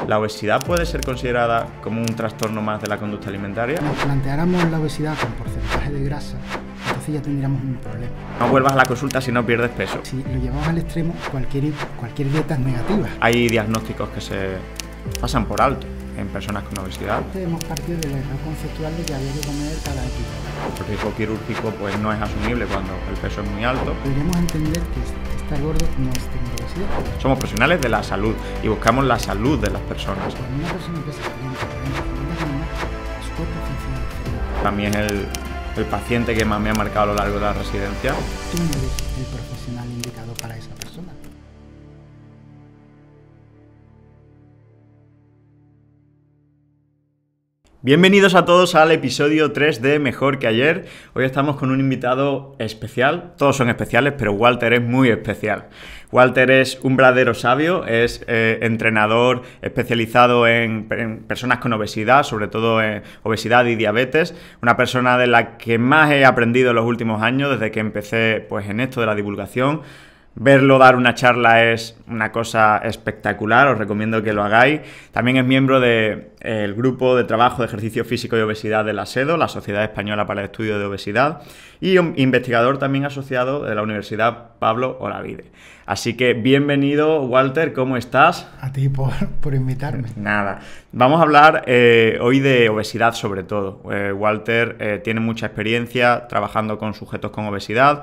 ¿La obesidad puede ser considerada como un trastorno más de la conducta alimentaria? Si nos planteáramos la obesidad con porcentaje de grasa, entonces ya tendríamos un problema. No vuelvas a la consulta si no pierdes peso. Si lo llevamos al extremo, cualquier dieta es negativa. Hay diagnósticos que se pasan por alto en personas con obesidad. Hemos partido del error conceptual de que había que comer cada X. El riesgo quirúrgico pues no es asumible cuando el peso es muy alto. Podríamos entender que estar gordo no es tener obesidad. Somos profesionales de la salud y buscamos la salud de las personas. Cuando una persona pesa 40 su cuerpo funciona diferente. Para mí es el paciente que más me ha marcado a lo largo de la residencia. Tú no eres el profesional indicado para esa persona. Bienvenidos a todos al episodio 3 de Mejor que Ayer. Hoy estamos con un invitado especial. Todos son especiales, pero Walter es muy especial. Walter es un verdadero sabio, es entrenador especializado en personas con obesidad, sobre todo en obesidad y diabetes. Una persona de la que más he aprendido en los últimos años, desde que empecé pues, en esto de la divulgación. Verlo dar una charla es una cosa espectacular, os recomiendo que lo hagáis. También es miembro del grupo de trabajo de ejercicio físico y obesidad de la SEDO, la Sociedad Española para el Estudio de Obesidad, y investigador también asociado de la Universidad Pablo Olavide. Así que bienvenido, Walter, ¿cómo estás? A ti por invitarme. Nada, vamos a hablar hoy de obesidad sobre todo. Walter tiene mucha experiencia trabajando con sujetos con obesidad,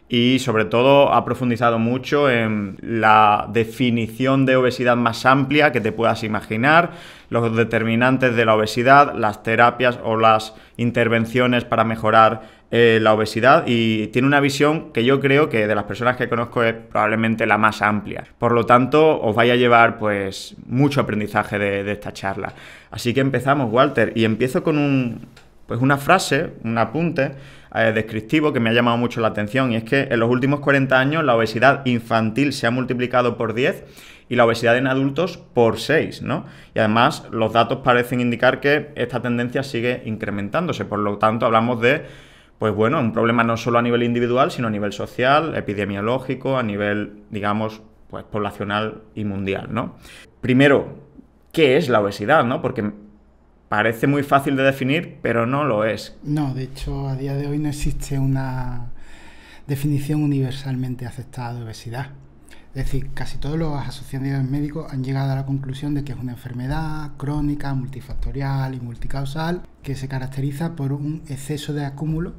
y sobre todo ha profundizado mucho en la definición de obesidad más amplia que te puedas imaginar, los determinantes de la obesidad, las terapias o las intervenciones para mejorar la obesidad, y tiene una visión que yo creo que de las personas que conozco es probablemente la más amplia. Por lo tanto, os vaya a llevar pues mucho aprendizaje de esta charla. Así que empezamos, Walter, y empiezo con una frase, un apunte descriptivo que me ha llamado mucho la atención, y es que en los últimos 40 años la obesidad infantil se ha multiplicado por 10 y la obesidad en adultos por 6, ¿no? Y además los datos parecen indicar que esta tendencia sigue incrementándose, por lo tanto hablamos de pues bueno, un problema no solo a nivel individual, sino a nivel social, epidemiológico, a nivel, digamos, pues poblacional y mundial, ¿no? Primero, ¿qué es la obesidad, no? Porque parece muy fácil de definir, pero no lo es. No, de hecho, a día de hoy no existe una definición universalmente aceptada de obesidad. Es decir, casi todos los asociaciones médicos han llegado a la conclusión de que es una enfermedad crónica, multifactorial y multicausal, que se caracteriza por un exceso de acúmulo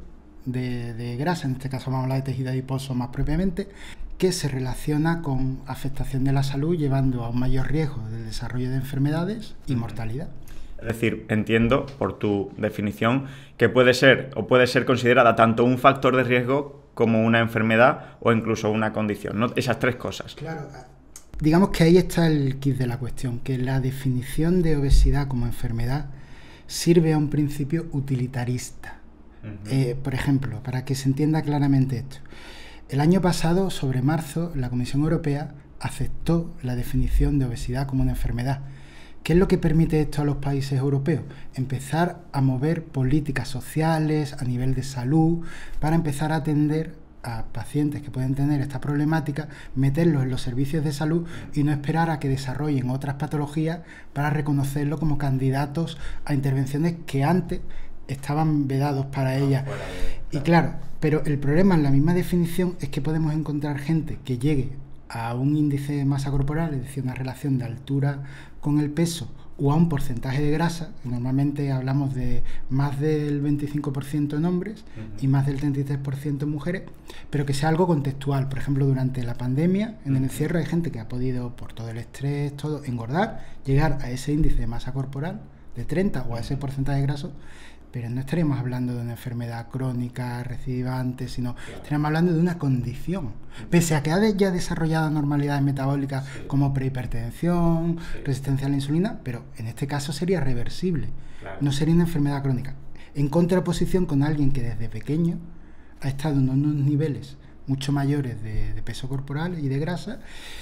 de grasa, en este caso vamos a hablar de tejido adiposo más propiamente, que se relaciona con afectación de la salud, llevando a un mayor riesgo del desarrollo de enfermedades y mortalidad. Es decir, entiendo, por tu definición, que puede ser considerada tanto un factor de riesgo como una enfermedad o incluso una condición, ¿no? Esas tres cosas. Claro, digamos que ahí está el quid de la cuestión, que la definición de obesidad como enfermedad sirve a un principio utilitarista. Por ejemplo, para que se entienda claramente esto, el año pasado, sobre marzo, la Comisión Europea aceptó la definición de obesidad como una enfermedad. ¿Qué es lo que permite esto a los países europeos? Empezar a mover políticas sociales a nivel de salud para empezar a atender a pacientes que pueden tener esta problemática, meterlos en los servicios de salud y no esperar a que desarrollen otras patologías para reconocerlo como candidatos a intervenciones que antes estaban vedados para ellas. Y claro, pero el problema en la misma definición es que podemos encontrar gente que llegue a un índice de masa corporal, es decir, una relación de altura con el peso, o a un porcentaje de grasa, normalmente hablamos de más del 25% en hombres y más del 33% en mujeres, pero que sea algo contextual. Por ejemplo, durante la pandemia, en el encierro, hay gente que ha podido, por todo el estrés, todo, engordar, llegar a ese índice de masa corporal de 30 o a ese porcentaje de graso, pero no estaríamos hablando de una enfermedad crónica, recidivante, sino estaríamos hablando de una condición. Pese a que ha ya desarrollado normalidades metabólicas como prehipertensión, resistencia a la insulina, pero en este caso sería reversible, no sería una enfermedad crónica. En contraposición con alguien que desde pequeño ha estado en unos niveles mucho mayores de peso corporal y de grasa,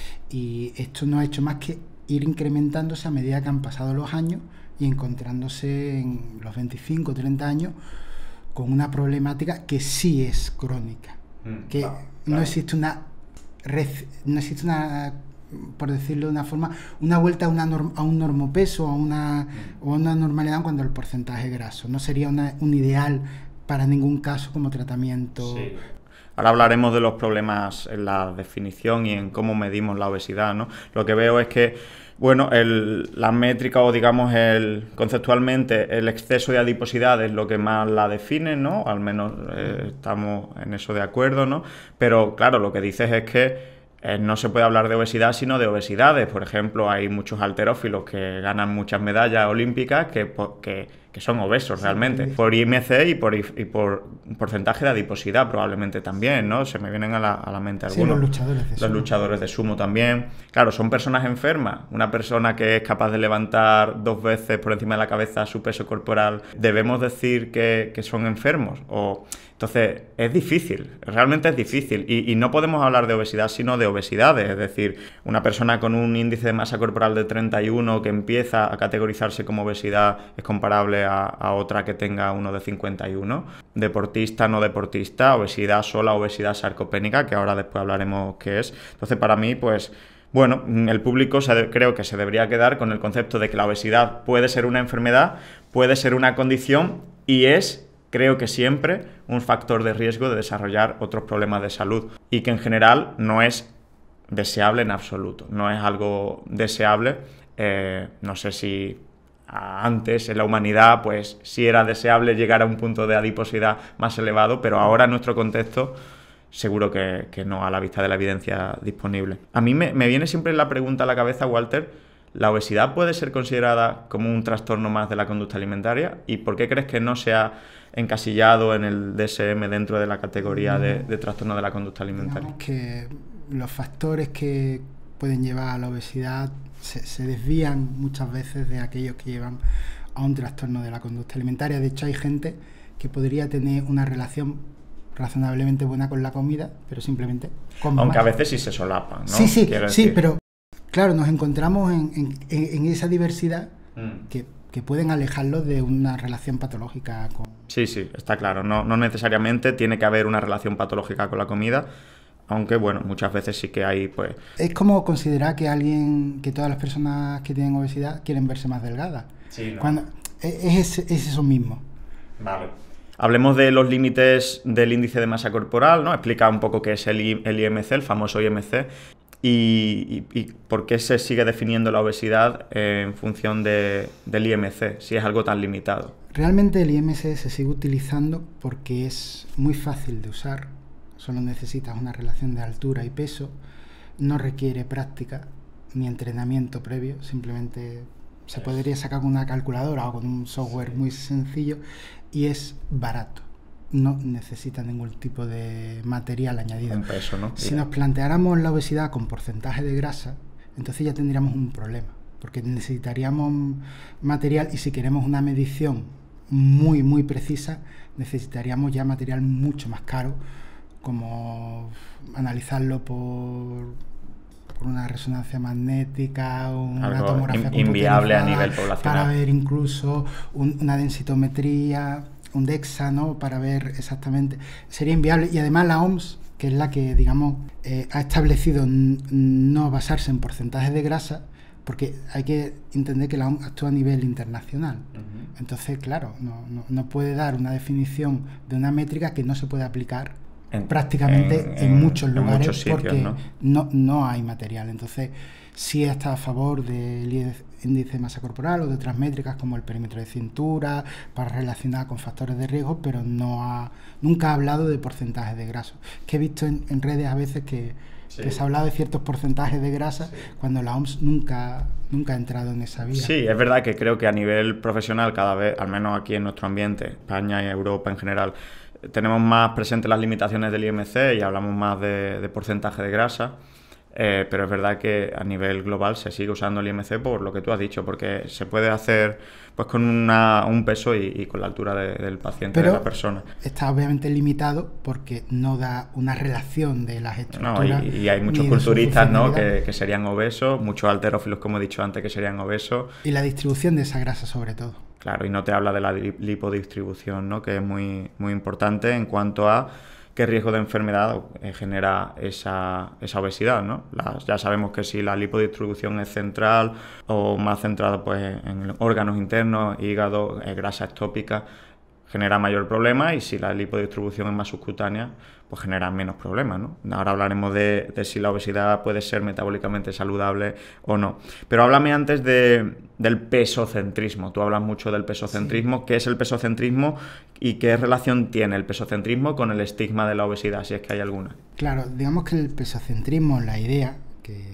y esto no ha hecho más que ir incrementándose a medida que han pasado los años y encontrándose en los 25 o 30 años con una problemática que sí es crónica, que no existe una por decirlo de una forma, una vuelta a un normopeso, o a una normalidad cuando el porcentaje graso. No sería un ideal para ningún caso como tratamiento. Sí. Ahora hablaremos de los problemas en la definición y en cómo medimos la obesidad, ¿no? Lo que veo es que, bueno, la métrica o digamos conceptualmente el exceso de adiposidad es lo que más la define, ¿no? Al menos estamos en eso de acuerdo, ¿no? Pero claro, lo que dices es que no se puede hablar de obesidad sino de obesidades. Por ejemplo, hay muchos halterófilos que ganan muchas medallas olímpicas que son obesos realmente, por IMC y por porcentaje de adiposidad probablemente también, ¿no? Se me vienen a la mente algunos. Sí, los luchadores de sumo también. Claro, son personas enfermas. Una persona que es capaz de levantar 2 veces por encima de la cabeza su peso corporal, ¿debemos decir que son enfermos? Entonces, es difícil, realmente es difícil. Y no podemos hablar de obesidad sino de obesidades. Es decir, una persona con un índice de masa corporal de 31 que empieza a categorizarse como obesidad es comparable a otra que tenga uno de 51. Deportista, no deportista, obesidad sola, obesidad sarcopénica, que ahora después hablaremos qué es. Entonces, para mí, pues, bueno, el público creo que se debería quedar con el concepto de que la obesidad puede ser una enfermedad, puede ser una condición y es, creo que siempre, un factor de riesgo de desarrollar otros problemas de salud y que en general no es deseable en absoluto, no es algo deseable. No sé si antes en la humanidad pues sí era deseable llegar a un punto de adiposidad más elevado, pero ahora en nuestro contexto seguro que no, a la vista de la evidencia disponible. A mí me viene siempre la pregunta a la cabeza, Walter, ¿la obesidad puede ser considerada como un trastorno más de la conducta alimentaria? ¿Y por qué crees que no se ha encasillado en el DSM dentro de la categoría de trastorno de la conducta alimentaria? Digamos que los factores que pueden llevar a la obesidad se desvían muchas veces de aquellos que llevan a un trastorno de la conducta alimentaria. De hecho, hay gente que podría tener una relación razonablemente buena con la comida, pero simplemente come aunque más. A veces sí se solapan, ¿no? Sí, pero claro, nos encontramos en esa diversidad que pueden alejarlos de una relación patológica con... Sí, está claro. No necesariamente tiene que haber una relación patológica con la comida, aunque, bueno, muchas veces sí que hay, pues... Es como considerar que todas las personas que tienen obesidad quieren verse más delgadas. Sí, ¿no? Cuando es eso mismo. Vale. Hablemos de los límites del índice de masa corporal, ¿no? Explica un poco qué es el IMC, el famoso IMC, y por qué se sigue definiendo la obesidad en función del IMC, si es algo tan limitado. Realmente el IMC se sigue utilizando porque es muy fácil de usar. Solo necesitas una relación de altura y peso, no requiere práctica ni entrenamiento previo, simplemente se podría sacar con una calculadora o con un software muy sencillo y es barato, no necesita ningún tipo de material añadido. Un peso, ¿no? Si nos planteáramos la obesidad con porcentaje de grasa, entonces ya tendríamos un problema, porque necesitaríamos material y si queremos una medición muy, muy precisa, necesitaríamos ya material mucho más caro, como analizarlo por una resonancia magnética o una algo tomografía inviable a nivel poblacional para ver incluso una densitometría, un DEXA, ¿no? Para ver exactamente, sería inviable. Y además la OMS, que es la que, digamos, ha establecido no basarse en porcentajes de grasa, porque hay que entender que la OMS actúa a nivel internacional. Entonces, claro, no puede dar una definición de una métrica que no se puede aplicar prácticamente en muchos lugares, muchos sitios, porque no hay material. Entonces sí está a favor del índice de masa corporal o de otras métricas como el perímetro de cintura para relacionar con factores de riesgo, pero nunca ha hablado de porcentajes de grasa. Que he visto en redes a veces que se ha hablado de ciertos porcentajes de grasa cuando la OMS nunca ha entrado en esa vía. Sí, es verdad que creo que a nivel profesional cada vez, al menos aquí en nuestro ambiente, España y Europa en general, tenemos más presentes las limitaciones del IMC y hablamos más de porcentaje de grasa, pero es verdad que a nivel global se sigue usando el IMC por lo que tú has dicho, porque se puede hacer pues con un peso y con la altura del paciente, pero de la persona. Está obviamente limitado porque no da una relación de las estructuras. Y hay muchos culturistas, ¿no? que serían obesos, muchos halterófilos, como he dicho antes, que serían obesos. Y la distribución de esa grasa sobre todo. Claro, y no te habla de la lipodistribución, ¿no? Que es muy, muy importante en cuanto a qué riesgo de enfermedad genera esa obesidad, ¿no? Ya sabemos que si la lipodistribución es central o más centrada pues, en órganos internos, hígado, grasa ectópica, genera mayor problema, y si la lipodistribución es más subcutánea, pues genera menos problemas, ¿no? Ahora hablaremos de si la obesidad puede ser metabólicamente saludable o no. Pero háblame antes del pesocentrismo. Tú hablas mucho del pesocentrismo. Sí. ¿Qué es el pesocentrismo y qué relación tiene el pesocentrismo con el estigma de la obesidad, si es que hay alguna? Claro, digamos que el pesocentrismo, la idea que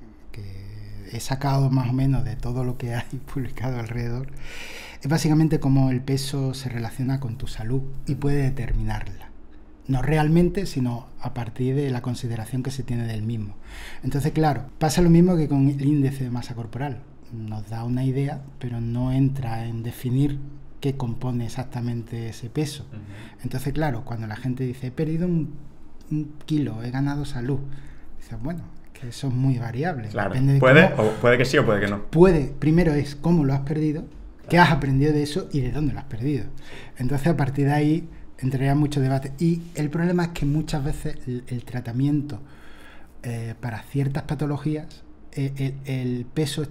he sacado más o menos de todo lo que hay publicado alrededor, es básicamente cómo el peso se relaciona con tu salud y puede determinarla. No realmente, sino a partir de la consideración que se tiene del mismo. Entonces, claro, pasa lo mismo que con el índice de masa corporal. Nos da una idea, pero no entra en definir qué compone exactamente ese peso. Entonces, claro, cuando la gente dice, he perdido un kilo, he ganado salud, dices, bueno, que eso es muy variable. Claro, depende de puede que sí o puede que no. Primero es cómo lo has perdido, qué has aprendido de eso y de dónde lo has perdido. Entonces, a partir de ahí entraría mucho debate. Y el problema es que muchas veces el tratamiento para ciertas patologías, el peso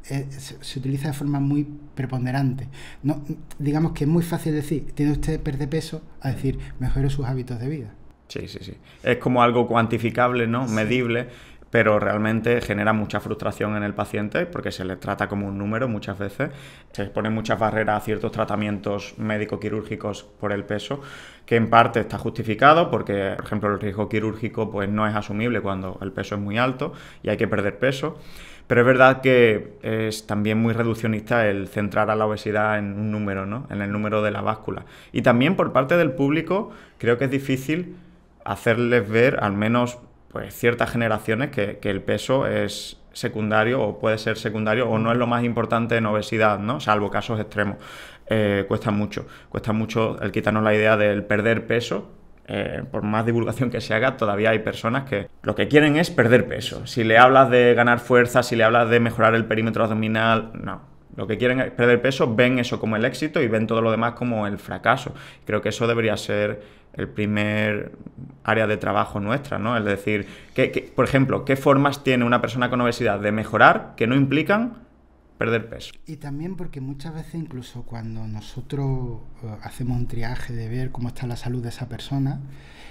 se utiliza de forma muy preponderante. No, digamos que es muy fácil decir, tiene usted que perder peso, a decir, mejore sus hábitos de vida. Sí. Es como algo cuantificable, ¿no? Sí. Medible, pero realmente genera mucha frustración en el paciente porque se le trata como un número muchas veces. Se ponen muchas barreras a ciertos tratamientos médico-quirúrgicos por el peso, que en parte está justificado porque, por ejemplo, el riesgo quirúrgico pues, no es asumible cuando el peso es muy alto y hay que perder peso. Pero es verdad que es también muy reduccionista el centrar a la obesidad en un número, ¿no? En el número de la báscula. Y también por parte del público creo que es difícil hacerles ver, al menos pues ciertas generaciones, que el peso es secundario o puede ser secundario o no es lo más importante en obesidad, ¿no? Salvo casos extremos. Cuesta mucho el quitarnos la idea del perder peso. Por más divulgación que se haga, todavía hay personas que lo que quieren es perder peso. Si le hablas de ganar fuerza, si le hablas de mejorar el perímetro abdominal, no. Lo que quieren es perder peso, ven eso como el éxito y ven todo lo demás como el fracaso. Creo que eso debería ser el primer área de trabajo nuestra, ¿no? Es decir, por ejemplo, ¿qué formas tiene una persona con obesidad de mejorar que no implican perder peso? Y también porque muchas veces, incluso cuando nosotros hacemos un triaje de ver cómo está la salud de esa persona,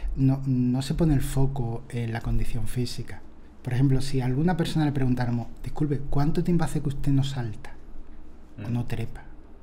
no se pone el foco en la condición física. Por ejemplo, si a alguna persona le preguntáramos, disculpe, ¿cuánto tiempo hace que usted no salta? O no trepa,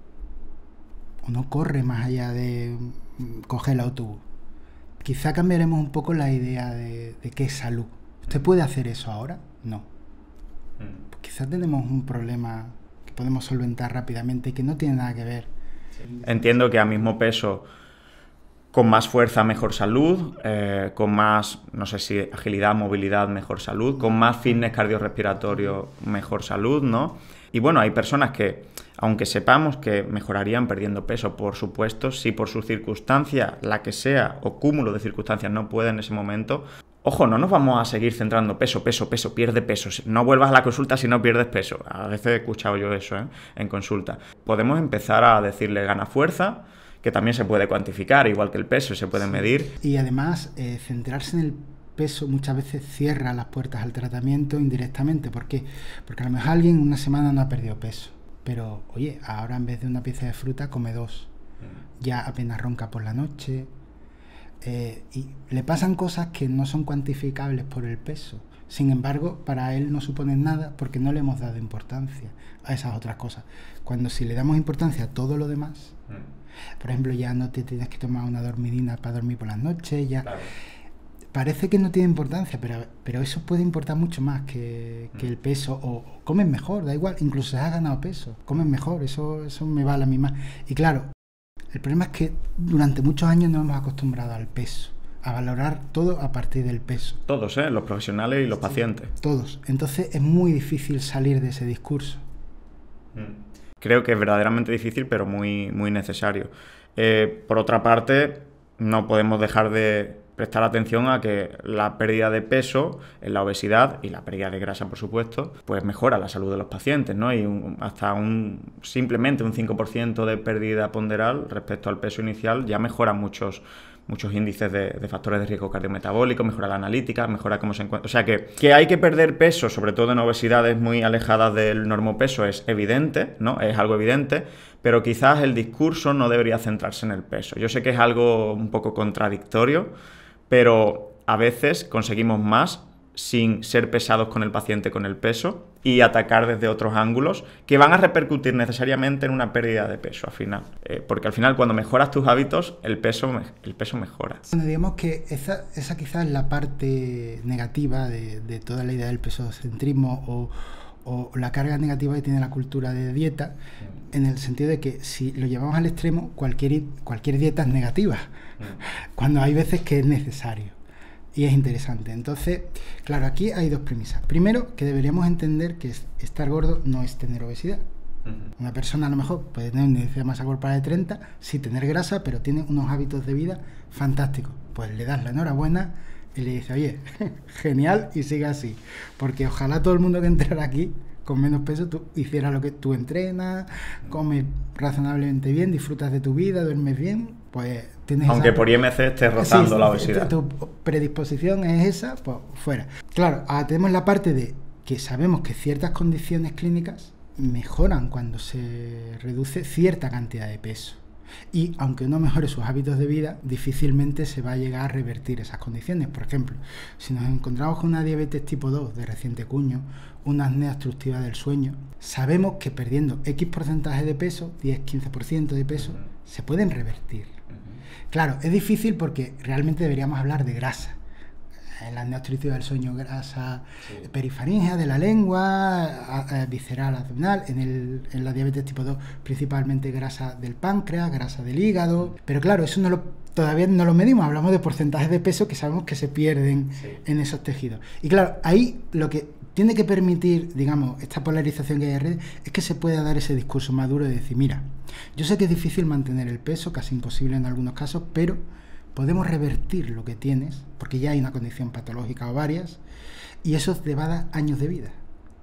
o no corre más allá de coger el autobús. Quizá cambiaremos un poco la idea de qué es salud. ¿Usted puede hacer eso ahora? No. Pues quizá tenemos un problema que podemos solventar rápidamente y que no tiene nada que ver. Entiendo que a mismo peso, con más fuerza, mejor salud, con más, no sé si agilidad, movilidad, mejor salud, con más fitness cardiorrespiratorio, mejor salud, ¿no? Y bueno, hay personas que, aunque sepamos que mejorarían perdiendo peso, por supuesto, si por su circunstancia, la que sea, o cúmulo de circunstancias no puede en ese momento, ojo, no nos vamos a seguir centrando peso, pierde peso. No vuelvas a la consulta si no pierdes peso. A veces he escuchado yo eso, en consulta. Podemos empezar a decirle gana fuerza, que también se puede cuantificar, igual que el peso, se puede medir. Y además, centrarse en el peso muchas veces cierra las puertas al tratamiento indirectamente. ¿Por qué? Porque a lo mejor alguien una semana no ha perdido peso, pero oye, ahora en vez de una pieza de fruta come 2, ya apenas ronca por la noche, y le pasan cosas que no son cuantificables por el peso. Sin embargo, para él no suponen nada porque no le hemos dado importancia a esas otras cosas. Cuando si le damos importancia a todo lo demás, por ejemplo, ya no te tienes que tomar una dormidina para dormir por las noches, ya... Claro. Parece que no tiene importancia, pero eso puede importar mucho más que el peso. O comes mejor, da igual, incluso si has ganado peso, comes mejor, eso me vale a mí más. Y claro, el problema es que durante muchos años nos hemos acostumbrado al peso, a valorar todo a partir del peso. Todos, los profesionales y los pacientes. Todos. Entonces es muy difícil salir de ese discurso. Creo que es verdaderamente difícil, pero muy, muy necesario. Por otra parte, no podemos dejar de prestar atención a que la pérdida de peso en la obesidad y la pérdida de grasa, por supuesto, pues mejora la salud de los pacientes, ¿no? Y hasta simplemente un 5% de pérdida ponderal respecto al peso inicial ya mejora muchos muchos índices de factores de riesgo cardiometabólico, mejora la analítica, mejora cómo se encuentra. O sea que hay que perder peso, sobre todo en obesidades muy alejadas del normopeso, es evidente, ¿no? Es algo evidente, pero quizás el discurso no debería centrarse en el peso. Yo sé que es algo un poco contradictorio, pero a veces conseguimos más sin ser pesados con el paciente con el peso y atacar desde otros ángulos que van a repercutir necesariamente en una pérdida de peso al final. Porque al final cuando mejoras tus hábitos, el peso mejora. Bueno, digamos que esa quizás es la parte negativa de toda la idea del pesocentrismo o la carga negativa que tiene la cultura de dieta, en el sentido de que si lo llevamos al extremo, cualquier dieta es negativa, cuando hay veces que es necesario. Y es interesante. Entonces, claro, aquí hay dos premisas. Primero, que deberíamos entender que estar gordo no es tener obesidad. Una persona a lo mejor puede tener un índice de masa corporal de 30, sí tener grasa, pero tiene unos hábitos de vida fantásticos. Pues le das la enhorabuena y le dices, oye, genial, y sigue así. Porque ojalá todo el mundo que entrara aquí con menos peso tú hicieras lo que tú entrenas, comes razonablemente bien, disfrutas de tu vida, duermes bien, pues tienes aunque por IMC estés rozando la obesidad. Tu predisposición es esa, pues fuera. Claro, ahora tenemos la parte de que sabemos que ciertas condiciones clínicas mejoran cuando se reduce cierta cantidad de peso. Y aunque uno mejore sus hábitos de vida, difícilmente se va a llegar a revertir esas condiciones. Por ejemplo, si nos encontramos con una diabetes tipo 2 de reciente cuño, una apnea obstructiva del sueño, sabemos que perdiendo X porcentaje de peso, 10-15% de peso, se pueden revertir. Claro, es difícil porque realmente deberíamos hablar de grasa. En la apnea obstructiva del sueño, grasa perifaringea de la lengua, visceral, abdominal. En la diabetes tipo 2, principalmente grasa del páncreas, grasa del hígado. Pero claro, eso todavía no lo medimos. Hablamos de porcentajes de peso que sabemos que se pierden en esos tejidos. Y claro, ahí lo que tiene que permitir, digamos, esta polarización que hay en redes, es que se pueda dar ese discurso maduro de decir, mira, yo sé que es difícil mantener el peso, casi imposible en algunos casos, pero podemos revertir lo que tienes, porque ya hay una condición patológica o varias, y eso te va a dar años de vida.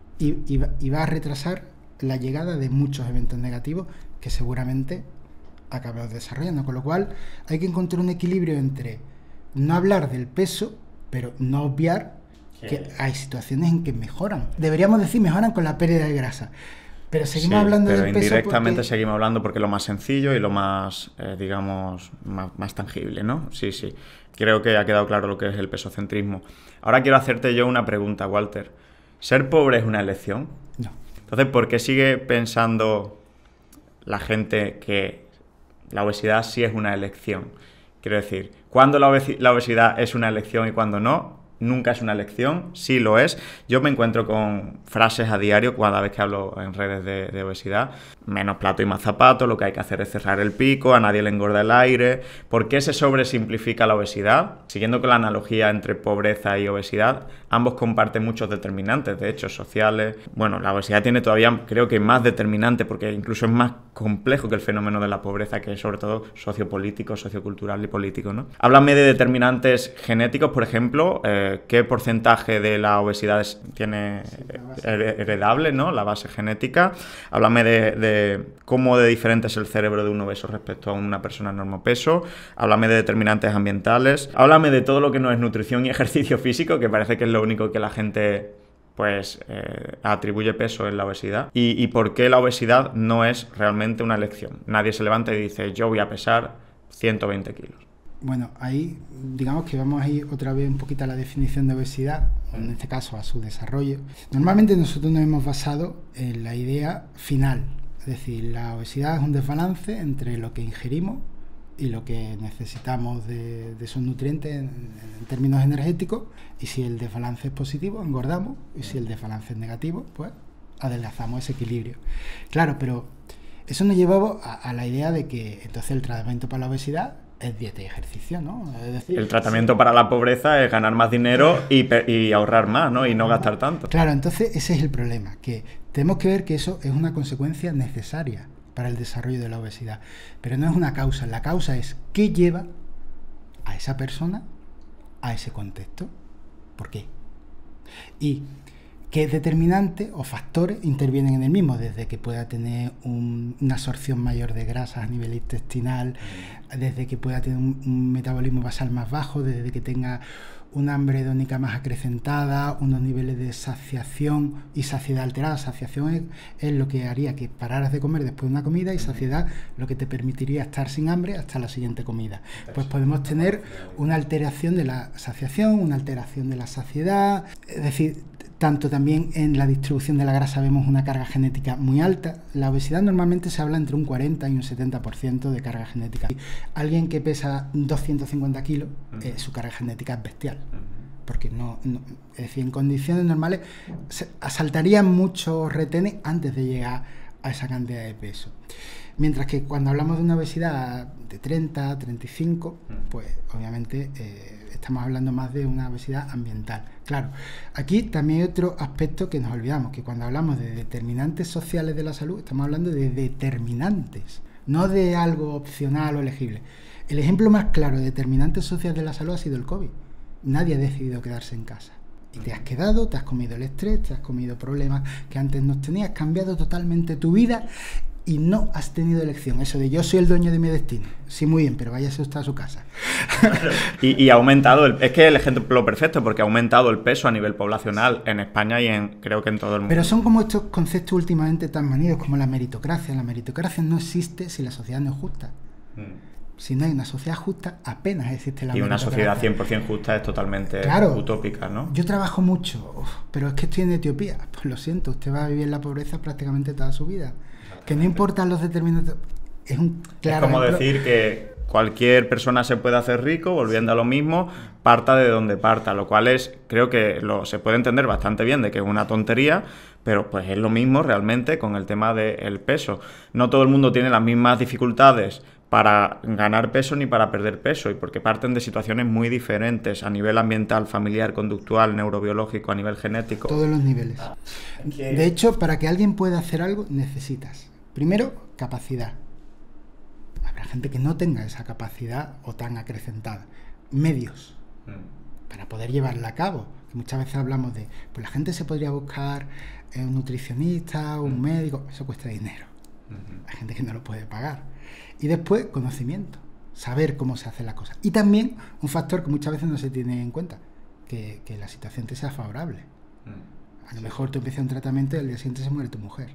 Y va a retrasar la llegada de muchos eventos negativos que seguramente acabamos desarrollando. Con lo cual hay que encontrar un equilibrio entre no hablar del peso, pero no obviar que hay situaciones en que mejoran. Deberíamos decir mejoran con la pérdida de grasa. Pero seguimos hablando del peso indirectamente seguimos hablando porque es lo más sencillo y lo más, digamos, más tangible, ¿no? Sí. Creo que ha quedado claro lo que es el pesocentrismo. Ahora quiero hacerte yo una pregunta, Walter. ¿Ser pobre es una elección? No. Entonces, ¿por qué sigue pensando la gente que la obesidad sí es una elección? Quiero decir, ¿cuándo la obesidad es una elección y cuándo no? Nunca es una elección, sí lo es. Yo me encuentro con frases a diario cada vez que hablo en redes de obesidad. Menos plato y más zapato, lo que hay que hacer es cerrar el pico, a nadie le engorda el aire. ¿Por qué se sobresimplifica la obesidad? Siguiendo con la analogía entre pobreza y obesidad, ambos comparten muchos determinantes, de hecho, sociales. Bueno, la obesidad tiene todavía, creo que más determinante, porque incluso es más complejo que el fenómeno de la pobreza, que es sobre todo sociopolítico, sociocultural y político, ¿no? Háblame de determinantes genéticos, por ejemplo, ¿qué porcentaje de la obesidad tiene heredable, ¿no? La base genética. Háblame de cómo de diferente es el cerebro de un obeso respecto a una persona normopeso. Háblame de determinantes ambientales. Háblame de todo lo que no es nutrición y ejercicio físico, que parece que es lo único que la gente atribuye peso en la obesidad. Y por qué la obesidad no es realmente una elección. Nadie se levanta y dice, yo voy a pesar 120 kilos. Bueno, ahí digamos que vamos a ir otra vez un poquito a la definición de obesidad, en este caso a su desarrollo. Normalmente nosotros nos hemos basado en la idea final, es decir, la obesidad es un desbalance entre lo que ingerimos y lo que necesitamos de esos nutrientes en términos energéticos, y si el desbalance es positivo, engordamos, y si el desbalance es negativo, pues adelgazamos ese equilibrio. Claro, pero eso nos llevaba a la idea de que entonces el tratamiento para la obesidad es dieta y ejercicio, ¿no? Es decir, el tratamiento para la pobreza es ganar más dinero y ahorrar más, ¿no? Y no gastar tanto. Claro, entonces ese es el problema, que tenemos que ver que eso es una consecuencia necesaria para el desarrollo de la obesidad, pero no es una causa. La causa es qué lleva a esa persona a ese contexto. ¿Por qué? Y ¿Qué determinantes o factores intervienen en el mismo? Desde que pueda tener una absorción mayor de grasas a nivel intestinal, desde que pueda tener un metabolismo basal más bajo, desde que tenga una hambre hedónica más acrecentada, unos niveles de saciación y saciedad alterada. Saciación es lo que haría que pararas de comer después de una comida, y saciedad lo que te permitiría estar sin hambre hasta la siguiente comida. Pues podemos tener una alteración de la saciación, una alteración de la saciedad, es decir, tanto también en la distribución de la grasa vemos una carga genética muy alta. La obesidad normalmente se habla entre un 40 y un 70% de carga genética. Alguien que pesa 250 kilos, su carga genética es bestial. Porque es decir, en condiciones normales saltarían muchos retenes antes de llegar a esa cantidad de peso. Mientras que cuando hablamos de una obesidad de 30, 35, pues obviamente estamos hablando más de una obesidad ambiental. Claro, aquí también hay otro aspecto que nos olvidamos, que cuando hablamos de determinantes sociales de la salud, estamos hablando de determinantes, no de algo opcional o elegible. El ejemplo más claro de determinantes sociales de la salud ha sido el COVID. Nadie ha decidido quedarse en casa. Y te has quedado, te has comido el estrés, te has comido problemas que antes no tenías, has cambiado totalmente tu vida y no has tenido elección. Eso de yo soy el dueño de mi destino. Sí, muy bien, pero váyase usted a su casa. Y ha aumentado, es que el ejemplo perfecto, porque ha aumentado el peso a nivel poblacional en España y creo que en todo el mundo. Pero son como estos conceptos últimamente tan manidos como la meritocracia. La meritocracia no existe si la sociedad no es justa. Si no hay una sociedad justa, apenas existe la meritocracia. Y una sociedad 100% justa es totalmente utópica, ¿no? Yo trabajo mucho, pero es que estoy en Etiopía. Pues lo siento, usted va a vivir en la pobreza prácticamente toda su vida. Que no importan los determinantes. Es como decir que cualquier persona se puede hacer rico, volviendo a lo mismo, parta de donde parta, lo cual creo que se puede entender bastante bien de que es una tontería, pero pues es lo mismo realmente con el tema del peso. No todo el mundo tiene las mismas dificultades para ganar peso ni para perder peso, y porque parten de situaciones muy diferentes a nivel ambiental, familiar, conductual, neurobiológico, a nivel genético. Todos los niveles. De hecho, para que alguien pueda hacer algo, necesitas, primero, capacidad. Habrá gente que no tenga esa capacidad o tan acrecentada. Medios para poder llevarla a cabo. Muchas veces hablamos de, pues la gente se podría buscar un nutricionista, un médico, eso cuesta dinero. Hay gente que no lo puede pagar. Y después, conocimiento, saber cómo se hace la cosa. Y también un factor que muchas veces no se tiene en cuenta, que la situación te sea favorable. A lo mejor tú empiezas un tratamiento y al día siguiente se muere tu mujer.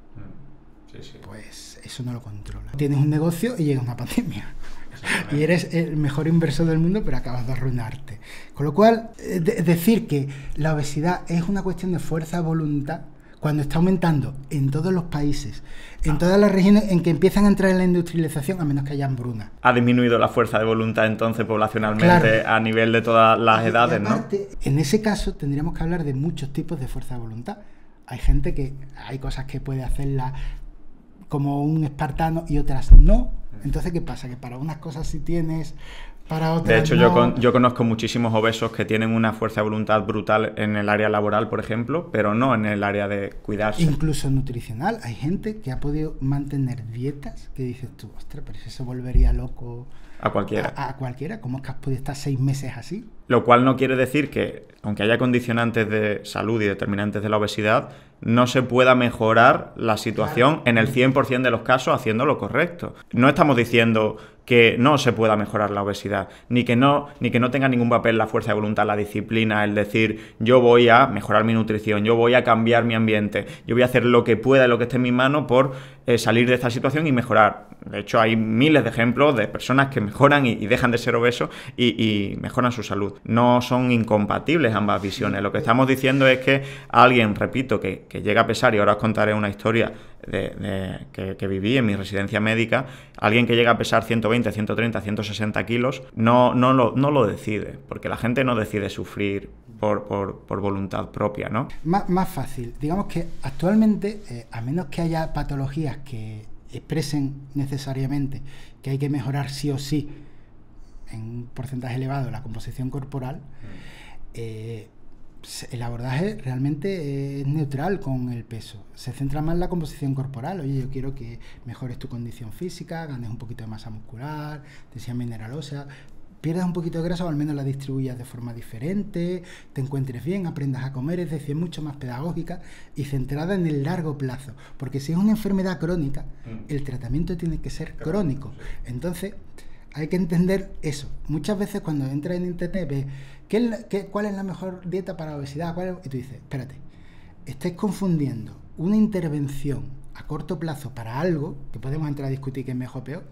Pues eso no lo controla. Tienes un negocio y llega una pandemia. Y eres el mejor inversor del mundo, pero acabas de arruinarte. Con lo cual, decir que la obesidad es una cuestión de fuerza de voluntad, cuando está aumentando en todos los países, en todas las regiones en que empiezan a entrar en la industrialización, a menos que haya hambruna. Ha disminuido la fuerza de voluntad entonces poblacionalmente, claro, a nivel de todas las edades, aparte, ¿no? En ese caso tendríamos que hablar de muchos tipos de fuerza de voluntad. Hay gente hay cosas que puede hacerla como un espartano y otras no. Entonces, ¿qué pasa? Que para unas cosas sí tienes, para otras de hecho, no. yo conozco muchísimos obesos que tienen una fuerza de voluntad brutal en el área laboral, por ejemplo, pero no en el área de cuidarse. Incluso nutricional. Hay gente que ha podido mantener dietas que dices tú, ostras, pero eso se volvería loco a cualquiera. A cualquiera. ¿Cómo es que has podido estar 6 meses así? Lo cual no quiere decir que, aunque haya condicionantes de salud y determinantes de la obesidad, no se pueda mejorar la situación en el 100% de los casos haciendo lo correcto. No estamos diciendo que no se pueda mejorar la obesidad, ni que no tenga ningún papel la fuerza de voluntad, la disciplina, el decir yo voy a mejorar mi nutrición, yo voy a cambiar mi ambiente, yo voy a hacer lo que pueda y lo que esté en mi mano por salir de esta situación y mejorar. De hecho, hay miles de ejemplos de personas que mejoran y dejan de ser obesos y mejoran su salud. No son incompatibles ambas visiones. Lo que estamos diciendo es que alguien, repito, que llega a pesar, y ahora os contaré una historia que viví en mi residencia médica, alguien que llega a pesar 120, 130, 160 kilos, no lo decide, porque la gente no decide sufrir por voluntad propia, ¿no? Más fácil. Digamos que actualmente, a menos que haya patologías que expresen necesariamente que hay que mejorar sí o sí en un porcentaje elevado la composición corporal, el abordaje realmente es neutral con el peso. Se centra más en la composición corporal. Oye, yo quiero que mejores tu condición física, ganes un poquito de masa muscular, densidad mineral ósea, pierdas un poquito de grasa o al menos la distribuyas de forma diferente, te encuentres bien, aprendas a comer, es decir, mucho más pedagógica y centrada en el largo plazo. Porque si es una enfermedad crónica, el tratamiento tiene que ser crónico. Entonces, hay que entender eso. Muchas veces cuando entras en internet ves cuál es la mejor dieta para la obesidad, y tú dices, espérate, estáis confundiendo una intervención a corto plazo para algo, que podemos entrar a discutir qué es mejor o peor,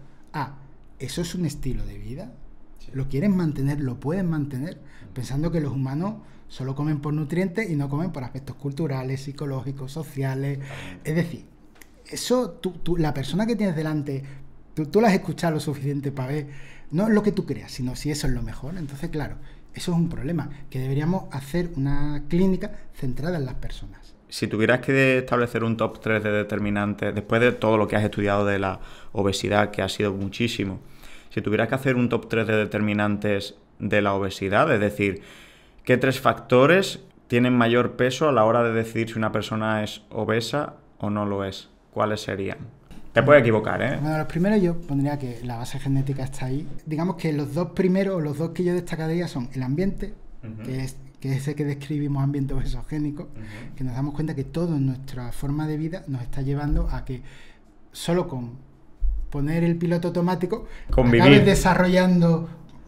eso es un estilo de vida. Sí. Lo quieren mantener, lo pueden mantener, pensando que los humanos solo comen por nutrientes y no comen por aspectos culturales, psicológicos, sociales. Es decir, eso la persona que tienes delante, tú la has escuchado lo suficiente para ver, no es lo que tú creas, sino si eso es lo mejor. Entonces, claro, eso es un problema, que deberíamos hacer una clínica centrada en las personas. Si tuvieras que establecer un top 3 de determinantes, después de todo lo que has estudiado de la obesidad, que ha sido muchísimo, si tuvieras que hacer un top 3 de determinantes de la obesidad, es decir, ¿qué 3 factores tienen mayor peso a la hora de decidir si una persona es obesa o no lo es? ¿Cuáles serían? Te puedes equivocar, ¿eh? Bueno, los primeros yo pondría que la base genética está ahí. Digamos que los dos primeros, los dos que yo destacaría son el ambiente, que es ese que describimos, ambiente obesogénico, que nos damos cuenta que toda nuestra forma de vida nos está llevando a que solo con poner el piloto automático acabes desarrollando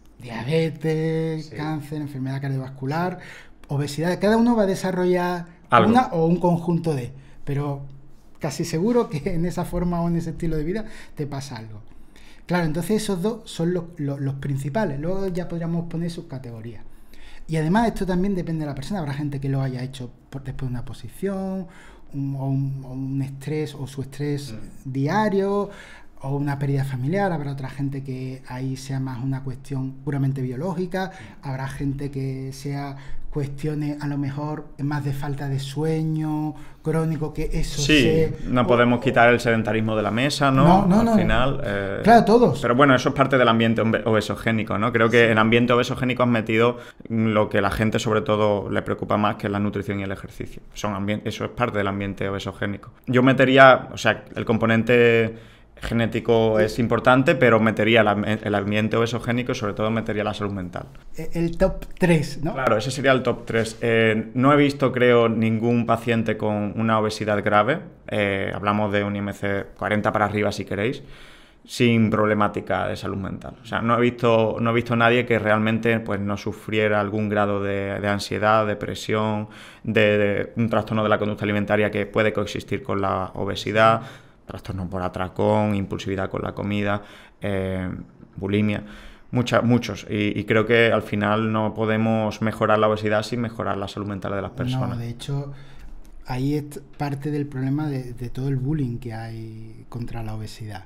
diabetes, cáncer, enfermedad cardiovascular, obesidad. Cada uno va a desarrollar una o un conjunto de, pero casi seguro que en esa forma o en ese estilo de vida te pasa algo. Claro, entonces esos dos son los principales. Luego ya podríamos poner sus categorías. Y además esto también depende de la persona. Habrá gente que lo haya hecho después de una posición, o un estrés o su estrés diario, o una pérdida familiar. Habrá otra gente que ahí sea más una cuestión puramente biológica. Habrá gente que sea cuestiones a lo mejor más de falta de sueño crónico, que eso no podemos quitar el sedentarismo de la mesa, ¿no? Al final, claro, todos. Pero bueno, eso es parte del ambiente obesogénico, ¿no? Creo que en ambiente obesogénico has metido lo que a la gente sobre todo le preocupa más, que es la nutrición y el ejercicio. Eso es parte del ambiente obesogénico. Yo metería, o sea, el componente genético es importante, pero metería el ambiente obesogénico y sobre todo metería la salud mental. El top 3, ¿no? Claro, ese sería el top 3. No he visto, creo, ningún paciente con una obesidad grave, hablamos de un IMC 40 para arriba si queréis, sin problemática de salud mental. O sea, no he visto nadie que realmente pues, no sufriera algún grado de ansiedad, depresión, de un trastorno de la conducta alimentaria que puede coexistir con la obesidad, trastorno por atracón, impulsividad con la comida, bulimia, muchos. Y creo que al final no podemos mejorar la obesidad sin mejorar la salud mental de las personas. No, de hecho, ahí es parte del problema de todo el bullying que hay contra la obesidad.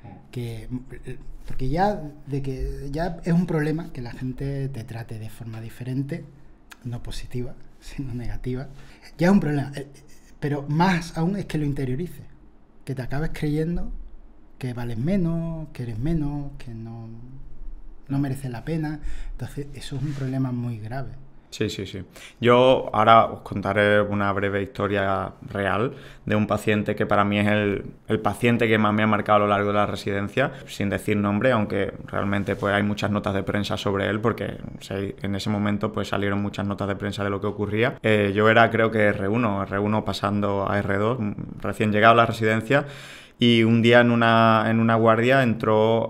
Porque ya es un problema que la gente te trate de forma diferente, no positiva, sino negativa. Ya es un problema, pero más aún es que lo interiorices. Que te acabes creyendo que vales menos, que eres menos, que no mereces la pena. Entonces, eso es un problema muy grave. Sí. Yo ahora os contaré una breve historia real de un paciente que para mí es el paciente que más me ha marcado a lo largo de la residencia, sin decir nombre, aunque realmente pues hay muchas notas de prensa sobre él, porque en ese momento pues salieron muchas notas de prensa de lo que ocurría. Yo era, creo que R1 pasando a R2, recién llegado a la residencia, y un día en una guardia entró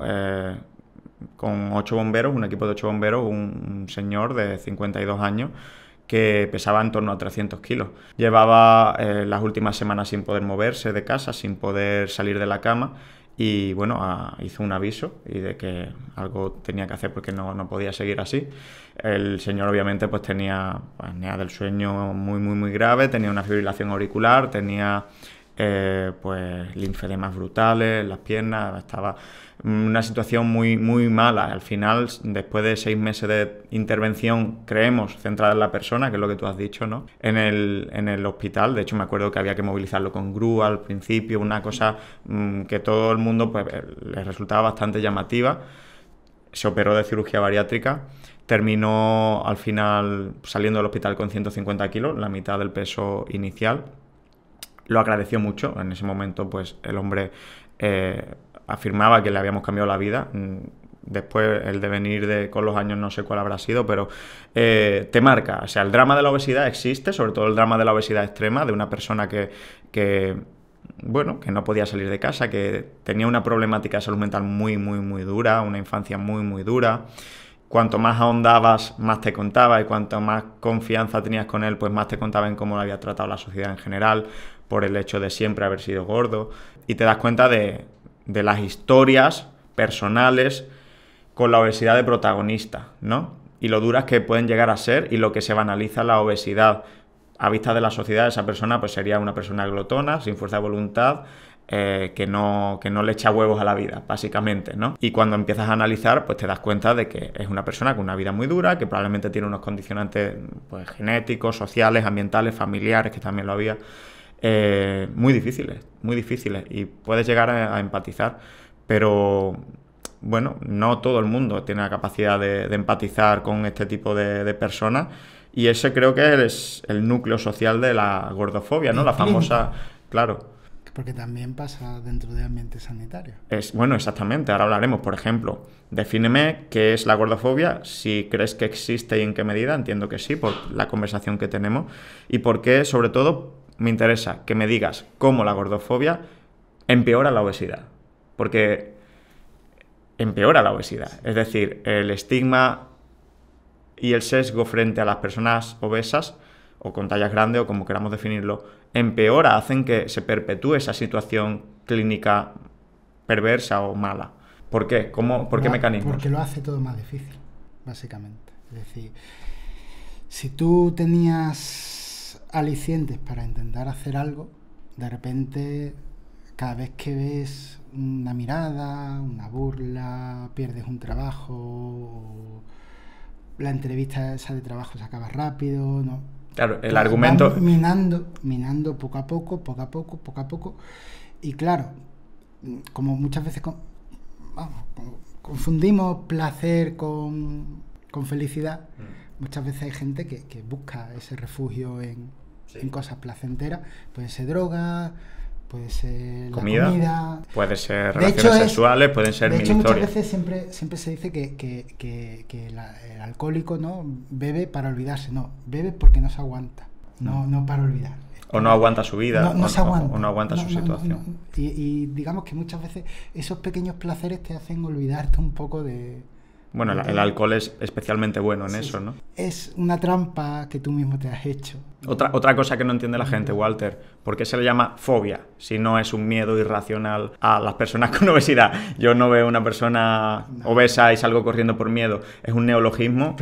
con 8 bomberos, un equipo de 8 bomberos, un señor de 52 años que pesaba en torno a 300 kilos. Llevaba las últimas semanas sin poder moverse de casa, sin poder salir de la cama, y bueno, hizo un aviso y de que algo tenía que hacer porque no podía seguir así. El señor obviamente pues tenía apnea del sueño muy grave, tenía una fibrilación auricular, tenía pues linfedemas brutales en las piernas, estaba en una situación muy mala. Al final, después de 6 meses de intervención, creemos, centrada en la persona, que es lo que tú has dicho, ¿no? En el hospital, de hecho me acuerdo que había que movilizarlo con grúa al principio, una cosa que todo el mundo pues, le resultaba bastante llamativa. Se operó de cirugía bariátrica, terminó al final saliendo del hospital con 150 kilos, la mitad del peso inicial. Lo agradeció mucho. En ese momento pues el hombre afirmaba que le habíamos cambiado la vida. después el devenir con los años no sé cuál habrá sido, pero te marca. O sea, el drama de la obesidad existe, sobre todo el drama de la obesidad extrema, de una persona que no podía salir de casa, que tenía una problemática de salud mental muy, muy, muy dura, una infancia muy, muy dura. Cuanto más ahondabas, más te contaba, y cuanto más confianza tenías con él, pues más te contaba en cómo lo había tratado la sociedad en general, por el hecho de siempre haber sido gordo. Y te das cuenta de las historias personales con la obesidad de protagonista, ¿no? Y lo duras que pueden llegar a ser, y lo que se banaliza la obesidad. A vista de la sociedad, esa persona pues sería una persona glotona, sin fuerza de voluntad, que no le echa huevos a la vida, básicamente, ¿no? Y cuando empiezas a analizar, pues te das cuenta de que es una persona con una vida muy dura, que probablemente tiene unos condicionantes pues, genéticos, sociales, ambientales, familiares, que también lo había, muy difíciles, y puedes llegar a empatizar, pero bueno, no todo el mundo tiene la capacidad de empatizar con este tipo de personas, y ese creo que es el núcleo social de la gordofobia, ¿no? La famosa, claro. Porque también pasa dentro de ambientes sanitarios. Bueno, exactamente, ahora hablaremos. Por ejemplo, defíneme qué es la gordofobia, si crees que existe y en qué medida. Entiendo que sí, por la conversación que tenemos. Y por qué, sobre todo, me interesa que me digas cómo la gordofobia empeora la obesidad. Porque empeora la obesidad. Es decir, el estigma y el sesgo frente a las personas obesas, o con tallas grandes, o como queramos definirlo, empeora, hacen que se perpetúe esa situación clínica perversa o mala. ¿Por qué? ¿Por qué mecanismos? Porque lo hace todo más difícil, básicamente. Es decir, si tú tenías alicientes para intentar hacer algo, de repente, cada vez que ves una mirada, una burla, pierdes un trabajo, o la entrevista esa de trabajo se acaba rápido, ¿no? Claro, el argumento... Minando poco a poco. Y claro, como muchas veces confundimos placer con felicidad, muchas veces hay gente que busca ese refugio en cosas placenteras. Puede ser droga, puede ser comida, puede ser relaciones sexuales, pueden ser mil historias. Muchas veces siempre se dice que el alcohólico no bebe para olvidarse, no, bebe porque no se aguanta, no para olvidar. O no aguanta su vida, no se aguanta, o no aguanta su situación. Y digamos que muchas veces esos pequeños placeres te hacen olvidarte un poco de... Bueno, el alcohol es especialmente bueno en eso, ¿no? Es una trampa que tú mismo te has hecho. Otra cosa que no entiende la gente, Walter, ¿por qué se le llama fobia si no es un miedo irracional a las personas con obesidad? Yo no veo una persona obesa y salgo corriendo por miedo. Es un neologismo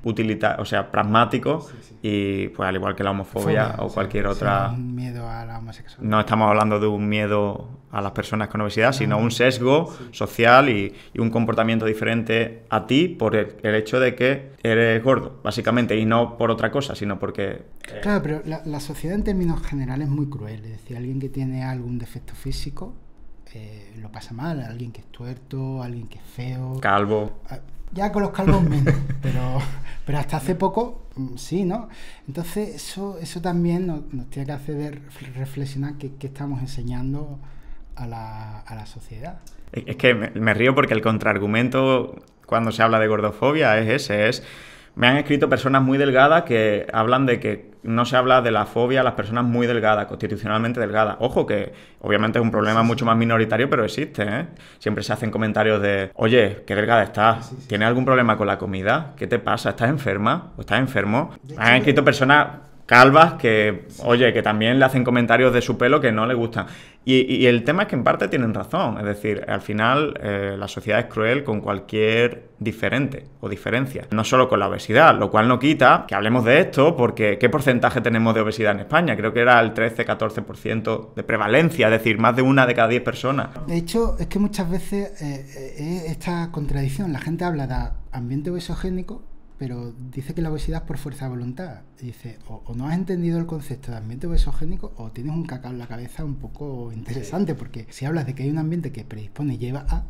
pragmático, y pues al igual que la homofobia o cualquier otra... Un miedo a la homosexualidad. No estamos hablando de un miedo a las personas con obesidad, sino un sesgo social y un comportamiento diferente a ti por el hecho de que eres gordo, básicamente, y no por otra cosa, sino porque... Claro, pero la sociedad en términos generales es muy cruel. Es decir, alguien que tiene algún defecto físico lo pasa mal, alguien que es tuerto, alguien que es feo... Calvo... Ya con los calvos menos, pero hasta hace poco sí, ¿no? Entonces eso también nos tiene que hacer reflexionar qué estamos enseñando a la sociedad. Es que me río porque el contraargumento cuando se habla de gordofobia es ese, me han escrito personas muy delgadas que hablan de que no se habla de la fobia a las personas muy delgadas, constitucionalmente delgadas. Ojo, que obviamente es un problema mucho más minoritario, pero existe, ¿eh? Siempre se hacen comentarios de, oye, qué delgada estás, ¿tienes algún problema con la comida? ¿Qué te pasa? ¿Estás enferma? ¿O estás enfermo? Han escrito personas calvas que, oye, que también le hacen comentarios de su pelo que no le gustan. Y el tema es que en parte tienen razón. Es decir, al final la sociedad es cruel con cualquier diferente o diferencia. No solo con la obesidad, lo cual no quita que hablemos de esto, porque ¿qué porcentaje tenemos de obesidad en España? Creo que era el 13-14% de prevalencia, es decir, más de 1 de cada 10 personas. De hecho, es que muchas veces esta contradicción, la gente habla de ambiente obesogénico, pero dice que la obesidad es por fuerza de voluntad. Y dice, o no has entendido el concepto de ambiente obesogénico, o tienes un cacao en la cabeza un poco interesante, porque si hablas de que hay un ambiente que predispone y lleva a...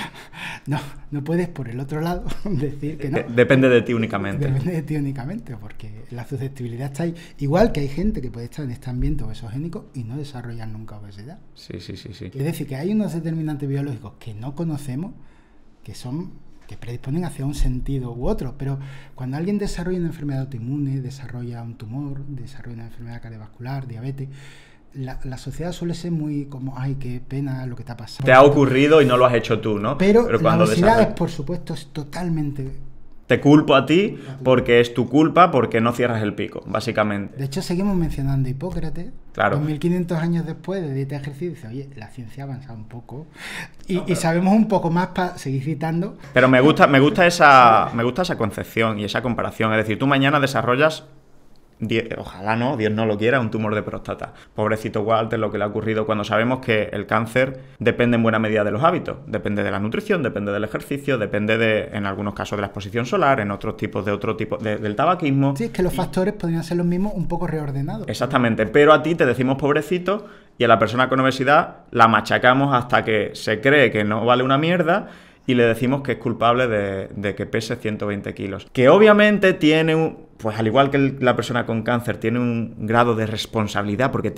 no puedes por el otro lado decir que no. Depende de ti únicamente. Depende de ti únicamente, porque la susceptibilidad está ahí. Igual que hay gente que puede estar en este ambiente obesogénico y no desarrollar nunca obesidad. Sí. Es decir, que hay unos determinantes biológicos que no conocemos, que que predisponen hacia un sentido u otro, pero cuando alguien desarrolla una enfermedad autoinmune, desarrolla un tumor, desarrolla una enfermedad cardiovascular, diabetes, la sociedad suele ser muy como, ay, qué pena lo que te ha pasado. Te ha ocurrido y no lo has hecho tú, ¿no? Pero cuando la obesidad, por supuesto, es totalmente... Te culpo a ti porque es tu culpa, porque no cierras el pico, básicamente. De hecho, seguimos mencionando a Hipócrates. Claro. 2500 años después de dieta y ejercicio, dice, oye, la ciencia ha avanzado un poco y sabemos un poco más para seguir citando. Pero me gusta esa concepción y esa comparación. Es decir, tú mañana desarrollas... ojalá no, Dios no lo quiera, un tumor de próstata. Pobrecito Walter, lo que le ha ocurrido, cuando sabemos que el cáncer depende en buena medida de los hábitos, depende de la nutrición, depende del ejercicio, depende en algunos casos de la exposición solar, en otros tipos del tabaquismo. Sí, es que los factores podrían ser los mismos, un poco reordenados. Exactamente, pero a ti te decimos pobrecito y a la persona con obesidad la machacamos hasta que se cree que no vale una mierda y le decimos que es culpable de que pese 120 kilos. Que obviamente tiene pues al igual que la persona con cáncer, tiene un grado de responsabilidad, porque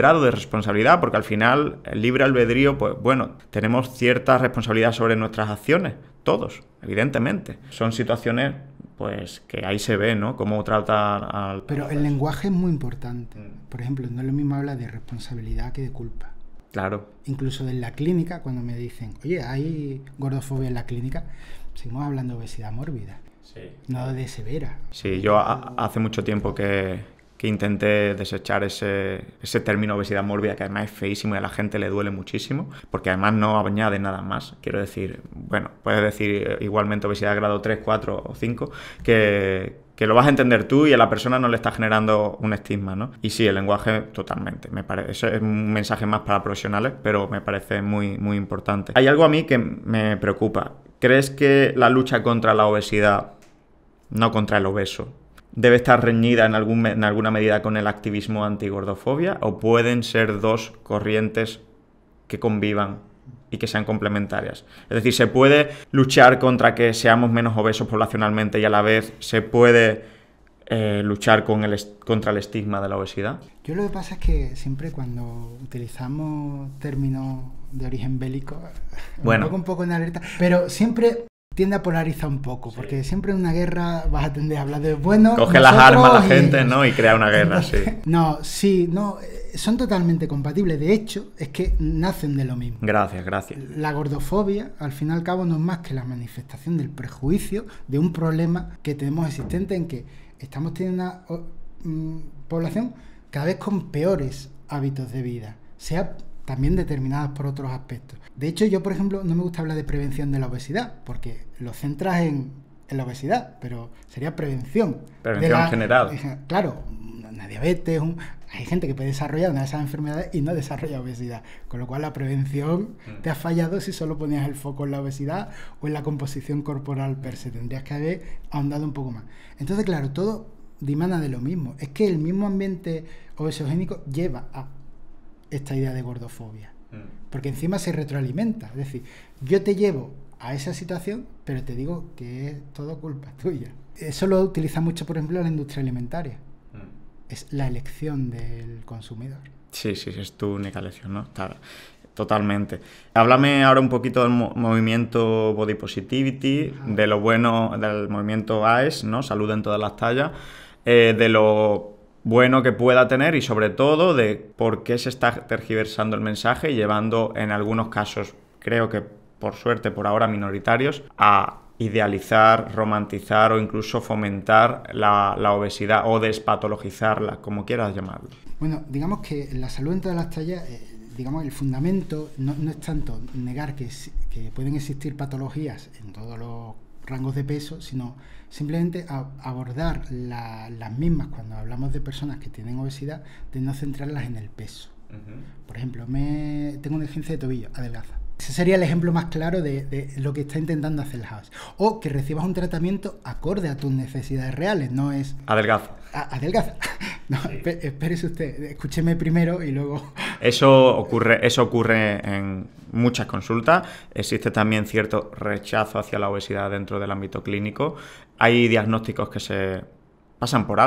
al final el libre albedrío, pues bueno, tenemos cierta responsabilidad sobre nuestras acciones, todos, evidentemente. Son situaciones, pues, que ahí se ve, ¿no? Cómo trata al... Pero el lenguaje es muy importante. Por ejemplo, no es lo mismo hablar de responsabilidad que de culpa. Claro. Incluso en la clínica, cuando me dicen, oye, hay gordofobia en la clínica, seguimos hablando de obesidad mórbida, sí, no de severa. Sí, yo hace mucho tiempo que intenté desechar ese término obesidad mórbida, que además es feísimo y a la gente le duele muchísimo, porque además no añade nada más. Quiero decir, bueno, puedes decir igualmente obesidad grado 3, 4 o 5, que lo vas a entender tú y a la persona no le está generando un estigma, ¿no? Y sí, el lenguaje totalmente, me parece, eso es un mensaje más para profesionales, pero me parece muy, muy importante. Hay algo a mí que me preocupa. ¿Crees que la lucha contra la obesidad, no contra el obeso, debe estar reñida en alguna medida con el activismo antigordofobia, o pueden ser dos corrientes que convivan y que sean complementarias? Es decir, ¿se puede luchar contra que seamos menos obesos poblacionalmente y a la vez se puede luchar contra el estigma de la obesidad? Yo lo que pasa es que siempre cuando utilizamos términos de origen bélico, bueno, un poco en alerta, pero siempre tiende a polarizar un poco, sí, porque siempre en una guerra vas a tender a hablar de bueno. Coge las armas la gente, ¿no? Y crea una guerra, entonces, sí. No, son totalmente compatibles. De hecho, es que nacen de lo mismo. Gracias. La gordofobia, al fin y al cabo, no es más que la manifestación del prejuicio de un problema que tenemos existente en que estamos teniendo una población cada vez con peores hábitos de vida, sea también determinadas por otros aspectos. De hecho, yo, por ejemplo, no me gusta hablar de prevención de la obesidad, porque lo centras en la obesidad, pero sería prevención. Prevención general. Claro, una diabetes, hay gente que puede desarrollar una de esas enfermedades y no desarrolla obesidad, con lo cual la prevención te ha fallado si solo ponías el foco en la obesidad o en la composición corporal per se. Tendrías que haber ahondado un poco más. Entonces, claro, todo dimana de lo mismo. Es que el mismo ambiente obesogénico lleva a esta idea de gordofobia, porque encima se retroalimenta. Es decir, yo te llevo a esa situación, pero te digo que es todo culpa tuya. Eso lo utiliza mucho, por ejemplo, la industria alimentaria. Es la elección del consumidor. Sí, es tu única elección, ¿no? Totalmente. Háblame ahora un poquito del movimiento Body Positivity, de lo bueno del movimiento AES, ¿no? Salud en todas las tallas, de lo bueno que pueda tener y sobre todo de por qué se está tergiversando el mensaje y llevando en algunos casos, creo que por suerte por ahora minoritarios, a idealizar, romantizar o incluso fomentar la obesidad o despatologizarla, como quieras llamarlo. Bueno, digamos que la salud en todas las tallas, digamos el fundamento no es tanto negar que pueden existir patologías en todos los rangos de peso, sino simplemente abordar las mismas cuando hablamos de personas que tienen obesidad, de no centrarlas en el peso. Por ejemplo, tengo una urgencia de tobillo, adelgaza. Ese sería el ejemplo más claro de lo que está intentando hacer el House. O que recibas un tratamiento acorde a tus necesidades reales, no es... Adelgaza. Adelgaza. No, sí. Espérese usted, escúcheme primero y luego... Eso ocurre en muchas consultas. Existe también cierto rechazo hacia la obesidad dentro del ámbito clínico. Hay diagnósticos que se pasan por alto.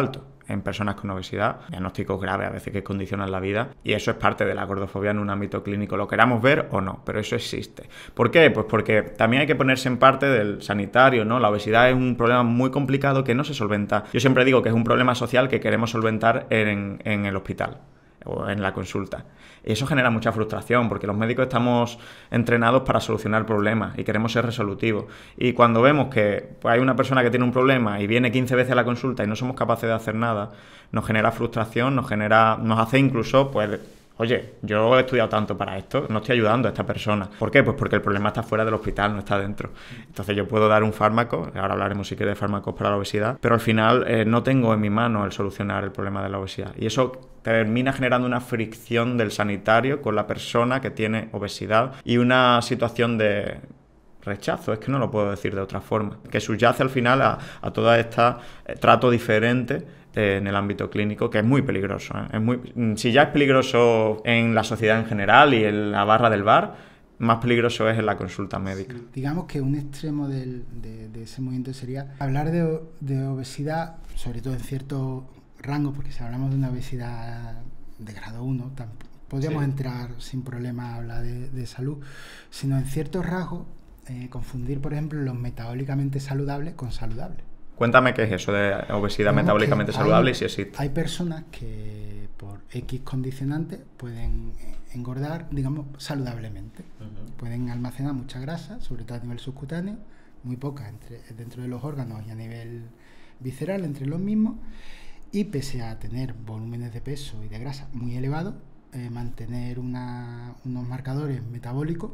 en personas con obesidad, diagnósticos graves a veces que condicionan la vida, y eso es parte de la gordofobia en un ámbito clínico, lo queramos ver o no, pero eso existe. ¿Por qué? Pues porque también hay que ponerse en parte del sanitario, ¿no? La obesidad es un problema muy complicado que no se solventa. Yo siempre digo que es un problema social que queremos solventar en el hospital o en la consulta. Y eso genera mucha frustración porque los médicos estamos entrenados para solucionar problemas y queremos ser resolutivos. Y cuando vemos que pues, hay una persona que tiene un problema y viene 15 veces a la consulta y no somos capaces de hacer nada, nos genera frustración, nos hace incluso, pues, oye, yo he estudiado tanto para esto, no estoy ayudando a esta persona. ¿Por qué? Pues porque el problema está fuera del hospital, no está dentro. Entonces yo puedo dar un fármaco, ahora hablaremos si quieres de fármacos para la obesidad, pero al final no tengo en mi mano el solucionar el problema de la obesidad. Y eso termina generando una fricción del sanitario con la persona que tiene obesidad y una situación de rechazo, es que no lo puedo decir de otra forma, que subyace al final a todo este trato diferente en el ámbito clínico, que es muy peligroso, ¿eh? Si ya es peligroso en la sociedad en general y en la barra del bar, más peligroso es en la consulta médica. Sí, digamos que un extremo de ese movimiento sería hablar de obesidad, sobre todo en cierto rango, porque si hablamos de una obesidad de grado 1, podríamos entrar sin problema a hablar de salud, sino en ciertos rasgos confundir, por ejemplo, los metabólicamente saludables con saludables. Cuéntame qué es eso de obesidad metabólicamente saludable y si existe. Hay personas que por X condicionantes pueden engordar, digamos, saludablemente. Pueden almacenar mucha grasa, sobre todo a nivel subcutáneo, muy poca dentro de los órganos y a nivel visceral entre los mismos, y pese a tener volúmenes de peso y de grasa muy elevados, mantener unos marcadores metabólicos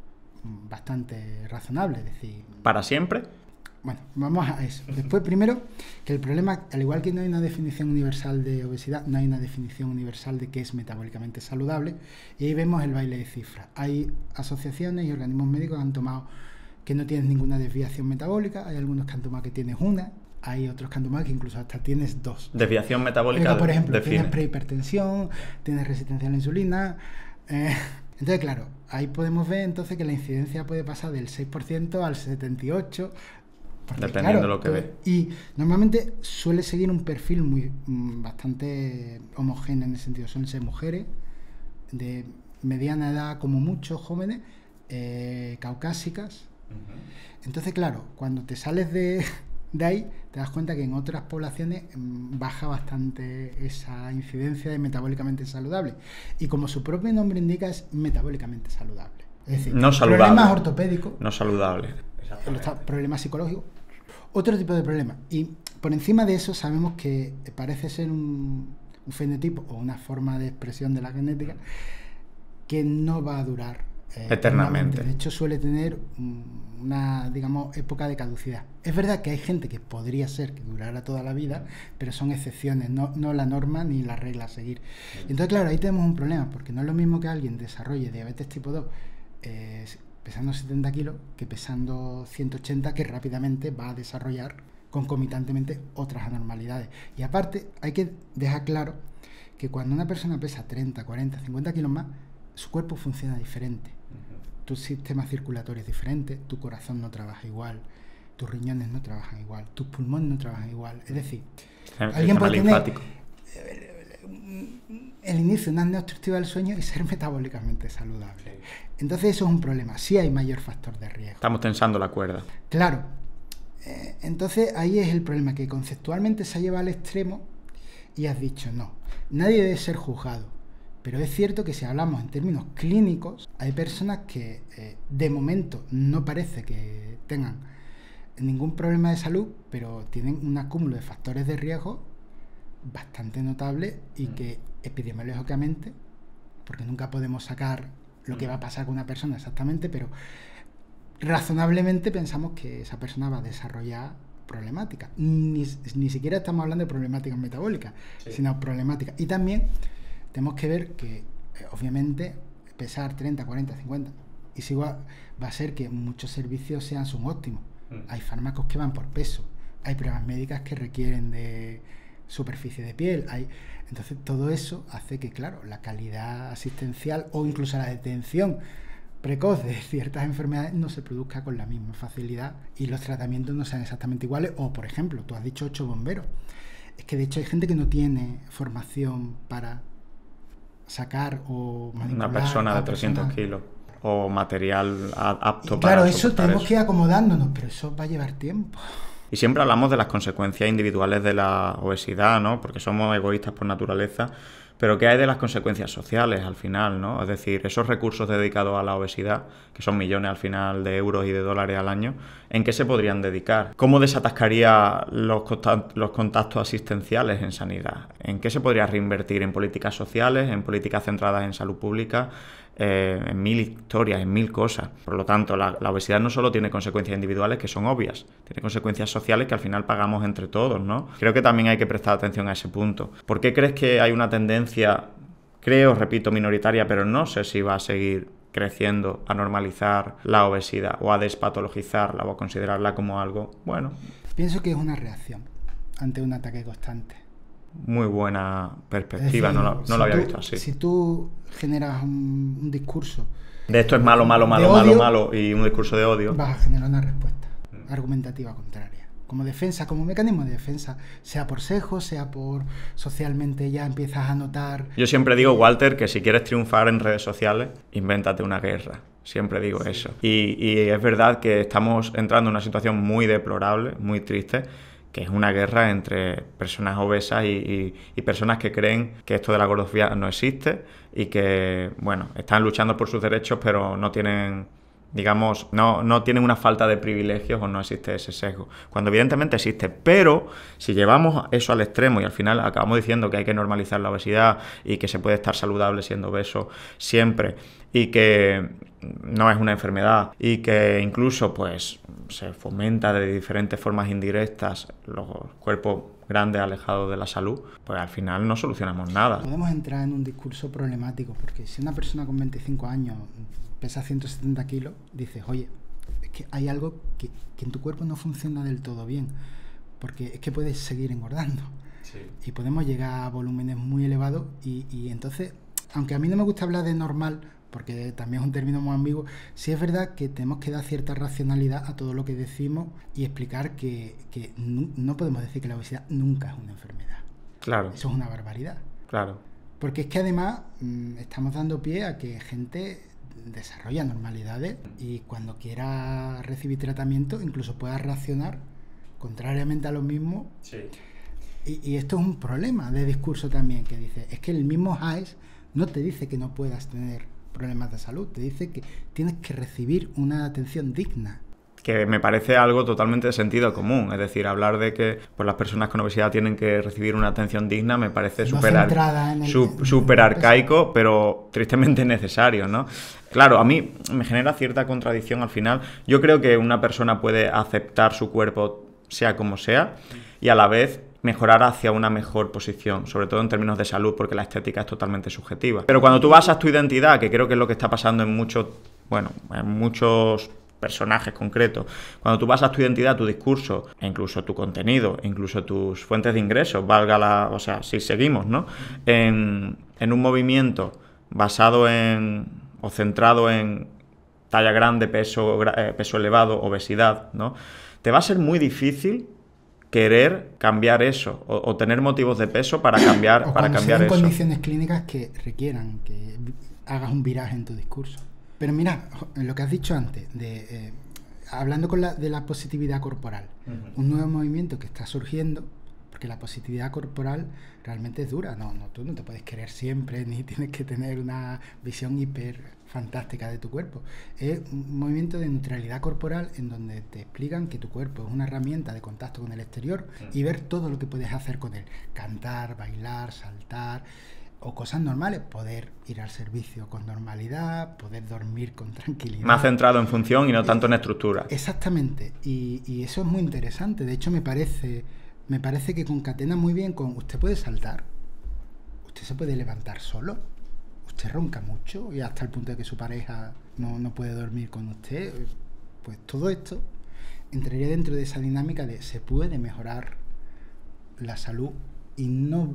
bastante razonables, es decir... ¿Para siempre? Bueno, vamos a eso. Después, primero, que el problema, al igual que no hay una definición universal de obesidad, no hay una definición universal de qué es metabólicamente saludable, y ahí vemos el baile de cifras. Hay asociaciones y organismos médicos que han tomado que no tienes ninguna desviación metabólica, hay algunos que han tomado que tienes una, hay otros que han tomado que incluso hasta tienes dos. Desviación metabólica, por ejemplo, define. Tienes prehipertensión, tienes resistencia a la insulina... Entonces, claro, ahí podemos ver entonces que la incidencia puede pasar del 6% al 78%. Porque, dependiendo de claro, lo que ve. Y normalmente suele seguir un perfil bastante homogéneo en ese sentido. Suelen ser mujeres de mediana edad, como mucho, jóvenes, caucásicas. Entonces, claro, cuando te sales de ahí, te das cuenta que en otras poblaciones baja bastante esa incidencia de metabólicamente saludable. Y como su propio nombre indica, es metabólicamente saludable. Es decir, no saludable. Problemas ortopédicos. No saludable. Problemas psicológicos. Otro tipo de problemas. Y por encima de eso sabemos que parece ser un fenotipo o una forma de expresión de la genética que no va a durar eternamente. De hecho, suele tener una, digamos, época de caducidad. Es verdad que hay gente que podría ser que durara toda la vida, pero son excepciones, no la norma ni la regla a seguir. Entonces, claro, ahí tenemos un problema, porque no es lo mismo que alguien desarrolle diabetes tipo 2 pesando 70 kilos que pesando 180, que rápidamente va a desarrollar concomitantemente otras anormalidades. Y aparte, hay que dejar claro que cuando una persona pesa 30, 40, 50 kilos más, su cuerpo funciona diferente. Tu sistema circulatorio es diferente, tu corazón no trabaja igual, tus riñones no trabajan igual, tus pulmones no trabajan igual. Es decir, alguien puede tener el inicio de una apnea obstructiva del sueño y ser metabólicamente saludable. Entonces eso es un problema, sí hay mayor factor de riesgo. Estamos tensando la cuerda. Claro. Entonces ahí es el problema, que conceptualmente se ha llevado al extremo y has dicho no, nadie debe ser juzgado. Pero es cierto que si hablamos en términos clínicos, hay personas que de momento no parece que tengan ningún problema de salud, pero tienen un acúmulo de factores de riesgo bastante notable y que epidemiológicamente, porque nunca podemos sacar lo que va a pasar con una persona exactamente, pero razonablemente pensamos que esa persona va a desarrollar problemáticas. Ni siquiera estamos hablando de problemáticas metabólicas, sino problemáticas. Y también tenemos que ver que, obviamente, pesar 30, 40, 50, y si va a ser que muchos servicios sean subóptimos. Hay fármacos que van por peso, hay pruebas médicas que requieren de superficie de piel, entonces todo eso hace que, claro, la calidad asistencial o incluso la detención precoz de ciertas enfermedades no se produzca con la misma facilidad y los tratamientos no sean exactamente iguales. O, por ejemplo, tú has dicho 8 bomberos. Es que de hecho hay gente que no tiene formación para sacar o manipular una persona de 300 kilos o material apto para claro, eso tenemos eso. que ir acomodándonos, pero eso va a llevar tiempo. Y siempre hablamos de las consecuencias individuales de la obesidad, ¿no? Porque somos egoístas por naturaleza, pero ¿qué hay de las consecuencias sociales al final, ¿no? Es decir, esos recursos dedicados a la obesidad, que son millones al final de euros y de dólares al año, ¿en qué se podrían dedicar? ¿Cómo desatascaría los contactos asistenciales en sanidad? ¿En qué se podría reinvertir? ¿En políticas sociales? ¿En políticas centradas en salud pública? En mil historias, en mil cosas. Por lo tanto, la obesidad no solo tiene consecuencias individuales que son obvias, tiene consecuencias sociales que al final pagamos entre todos, ¿no? Creo que también hay que prestar atención a ese punto. ¿Por qué crees que hay una tendencia, creo, repito, minoritaria, pero no sé si va a seguir creciendo a normalizar la obesidad o a despatologizarla o a considerarla como algo, bueno? Pienso que es una reacción ante un ataque constante. Muy buena perspectiva, decir, no lo había visto así. Si tú generas un discurso de esto es malo, malo, malo, odio, malo, malo y un discurso de odio, vas a generar una respuesta argumentativa contraria. Como defensa, como mecanismo de defensa, sea por sesgo, sea por socialmente ya empiezas a notar... Yo siempre digo, Walter, que si quieres triunfar en redes sociales, invéntate una guerra. Siempre digo eso. Y es verdad que estamos entrando en una situación muy deplorable, muy triste, que es una guerra entre personas obesas y personas que creen que esto de la gordofobia no existe y que, bueno, están luchando por sus derechos, pero no tienen, digamos, no tienen una falta de privilegios o no existe ese sesgo, cuando evidentemente existe. Pero si llevamos eso al extremo y al final acabamos diciendo que hay que normalizar la obesidad y que se puede estar saludable siendo obeso siempre y que no es una enfermedad y que incluso pues se fomenta de diferentes formas indirectas los cuerpos grandes alejados de la salud, pues al final no solucionamos nada. Podemos entrar en un discurso problemático porque si una persona con 25 años pesa 170 kilos, dices, oye, es que hay algo que en tu cuerpo no funciona del todo bien, porque es que puedes seguir engordando. Sí. Y podemos llegar a volúmenes muy elevados y entonces, aunque a mí no me gusta hablar de normal, porque también es un término muy ambiguo, sí es verdad que tenemos que dar cierta racionalidad a todo lo que decimos y explicar que no podemos decir que la obesidad nunca es una enfermedad. Claro. Eso es una barbaridad. Claro. Porque es que además estamos dando pie a que gente desarrolla normalidades y cuando quiera recibir tratamiento incluso pueda reaccionar contrariamente a lo mismo. Sí. Y esto es un problema de discurso también, que dice, es que el mismo HAES no te dice que no puedas tener problemas de salud, te dice que tienes que recibir una atención digna. Que me parece algo totalmente de sentido común, es decir, hablar de que pues, las personas con obesidad tienen que recibir una atención digna me parece súper arcaico, pero tristemente necesario, ¿no? Claro, a mí me genera cierta contradicción al final. Yo creo que una persona puede aceptar su cuerpo sea como sea y a la vez mejorar hacia una mejor posición, sobre todo en términos de salud, porque la estética es totalmente subjetiva. Pero cuando tú basas tu identidad, que creo que es lo que está pasando en muchos personajes concretos, cuando tú basas tu identidad, tu discurso, e incluso tu contenido, e incluso tus fuentes de ingresos, si seguimos, ¿no? En un movimiento basado o centrado en talla grande, peso elevado, obesidad, ¿no? Te va a ser muy difícil querer cambiar eso o tener motivos de peso para cambiar eso. Condiciones clínicas que requieran que hagas un viraje en tu discurso. Pero mira, lo que has dicho antes, hablando de la positividad corporal, un nuevo movimiento que está surgiendo, porque la positividad corporal realmente es dura, tú no te puedes querer siempre, ni tienes que tener una visión hiper fantástica de tu cuerpo. Es un movimiento de neutralidad corporal en donde te explican que tu cuerpo es una herramienta de contacto con el exterior y ver todo lo que puedes hacer con él, cantar, bailar, saltar o cosas normales, poder ir al servicio con normalidad, poder dormir con tranquilidad. Más centrado en función y no tanto en estructura. Exactamente, y eso es muy interesante. De hecho me parece que concatena muy bien con usted puede saltar, usted se puede levantar solo, usted ronca mucho y hasta el punto de que su pareja no puede dormir con usted. Pues todo esto entraría dentro de esa dinámica de se puede mejorar la salud y no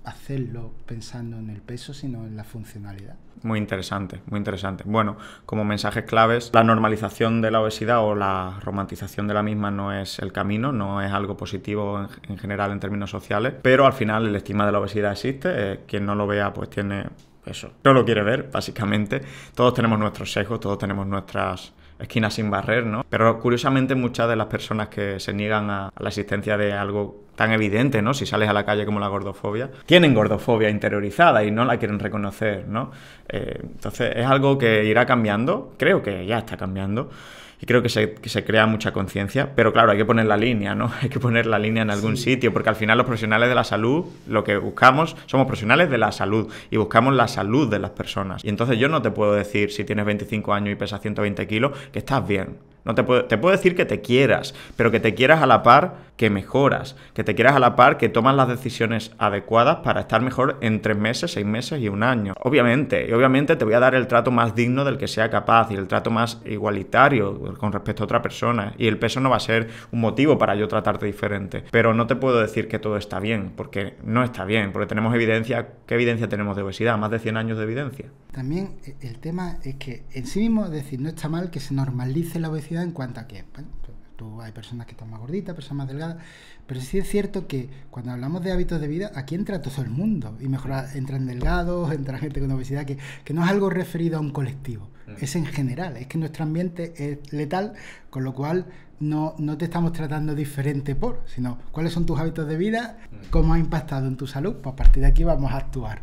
hacerlo pensando en el peso, sino en la funcionalidad. Muy interesante, muy interesante. Bueno, como mensajes claves, la normalización de la obesidad o la romantización de la misma no es el camino, no es algo positivo en general en términos sociales, pero al final el estigma de la obesidad existe, quien no lo vea pues tiene eso, no lo quiere ver, básicamente. Todos tenemos nuestros sesgos, todos tenemos nuestras esquinas sin barrer, ¿no? Pero curiosamente muchas de las personas que se niegan a la existencia de algo tan evidente, ¿no? Si sales a la calle como la gordofobia, tienen gordofobia interiorizada y no la quieren reconocer, ¿no? Entonces es algo que irá cambiando, creo que ya está cambiando, y creo que se crea mucha conciencia, pero claro, hay que poner la línea, ¿no? Hay que poner la línea en algún sitio, porque al final los profesionales de la salud, lo que buscamos, somos profesionales de la salud y buscamos la salud de las personas. Y entonces yo no te puedo decir, si tienes 25 años y pesas 120 kilos, que estás bien. No te puedo decir que te quieras, pero que te quieras a la par que mejoras, que te quieras a la par que tomas las decisiones adecuadas para estar mejor en 3 meses, 6 meses y un año. Obviamente te voy a dar el trato más digno del que sea capaz y el trato más igualitario con respecto a otra persona, y el peso no va a ser un motivo para yo tratarte diferente, pero no te puedo decir que todo está bien, porque no está bien, porque tenemos evidencia. ¿Qué evidencia tenemos de obesidad? Más de 100 años de evidencia. También el tema es que en sí mismo, es decir, no está mal que se normalice la obesidad en cuanto a que, bueno, hay personas que están más gorditas, personas más delgadas, pero sí es cierto que cuando hablamos de hábitos de vida, aquí entra todo el mundo, y mejor entran delgados, entra gente con obesidad, que no es algo referido a un colectivo, es en general, es que nuestro ambiente es letal, con lo cual no te estamos tratando diferente sino cuáles son tus hábitos de vida, cómo ha impactado en tu salud, pues a partir de aquí vamos a actuar.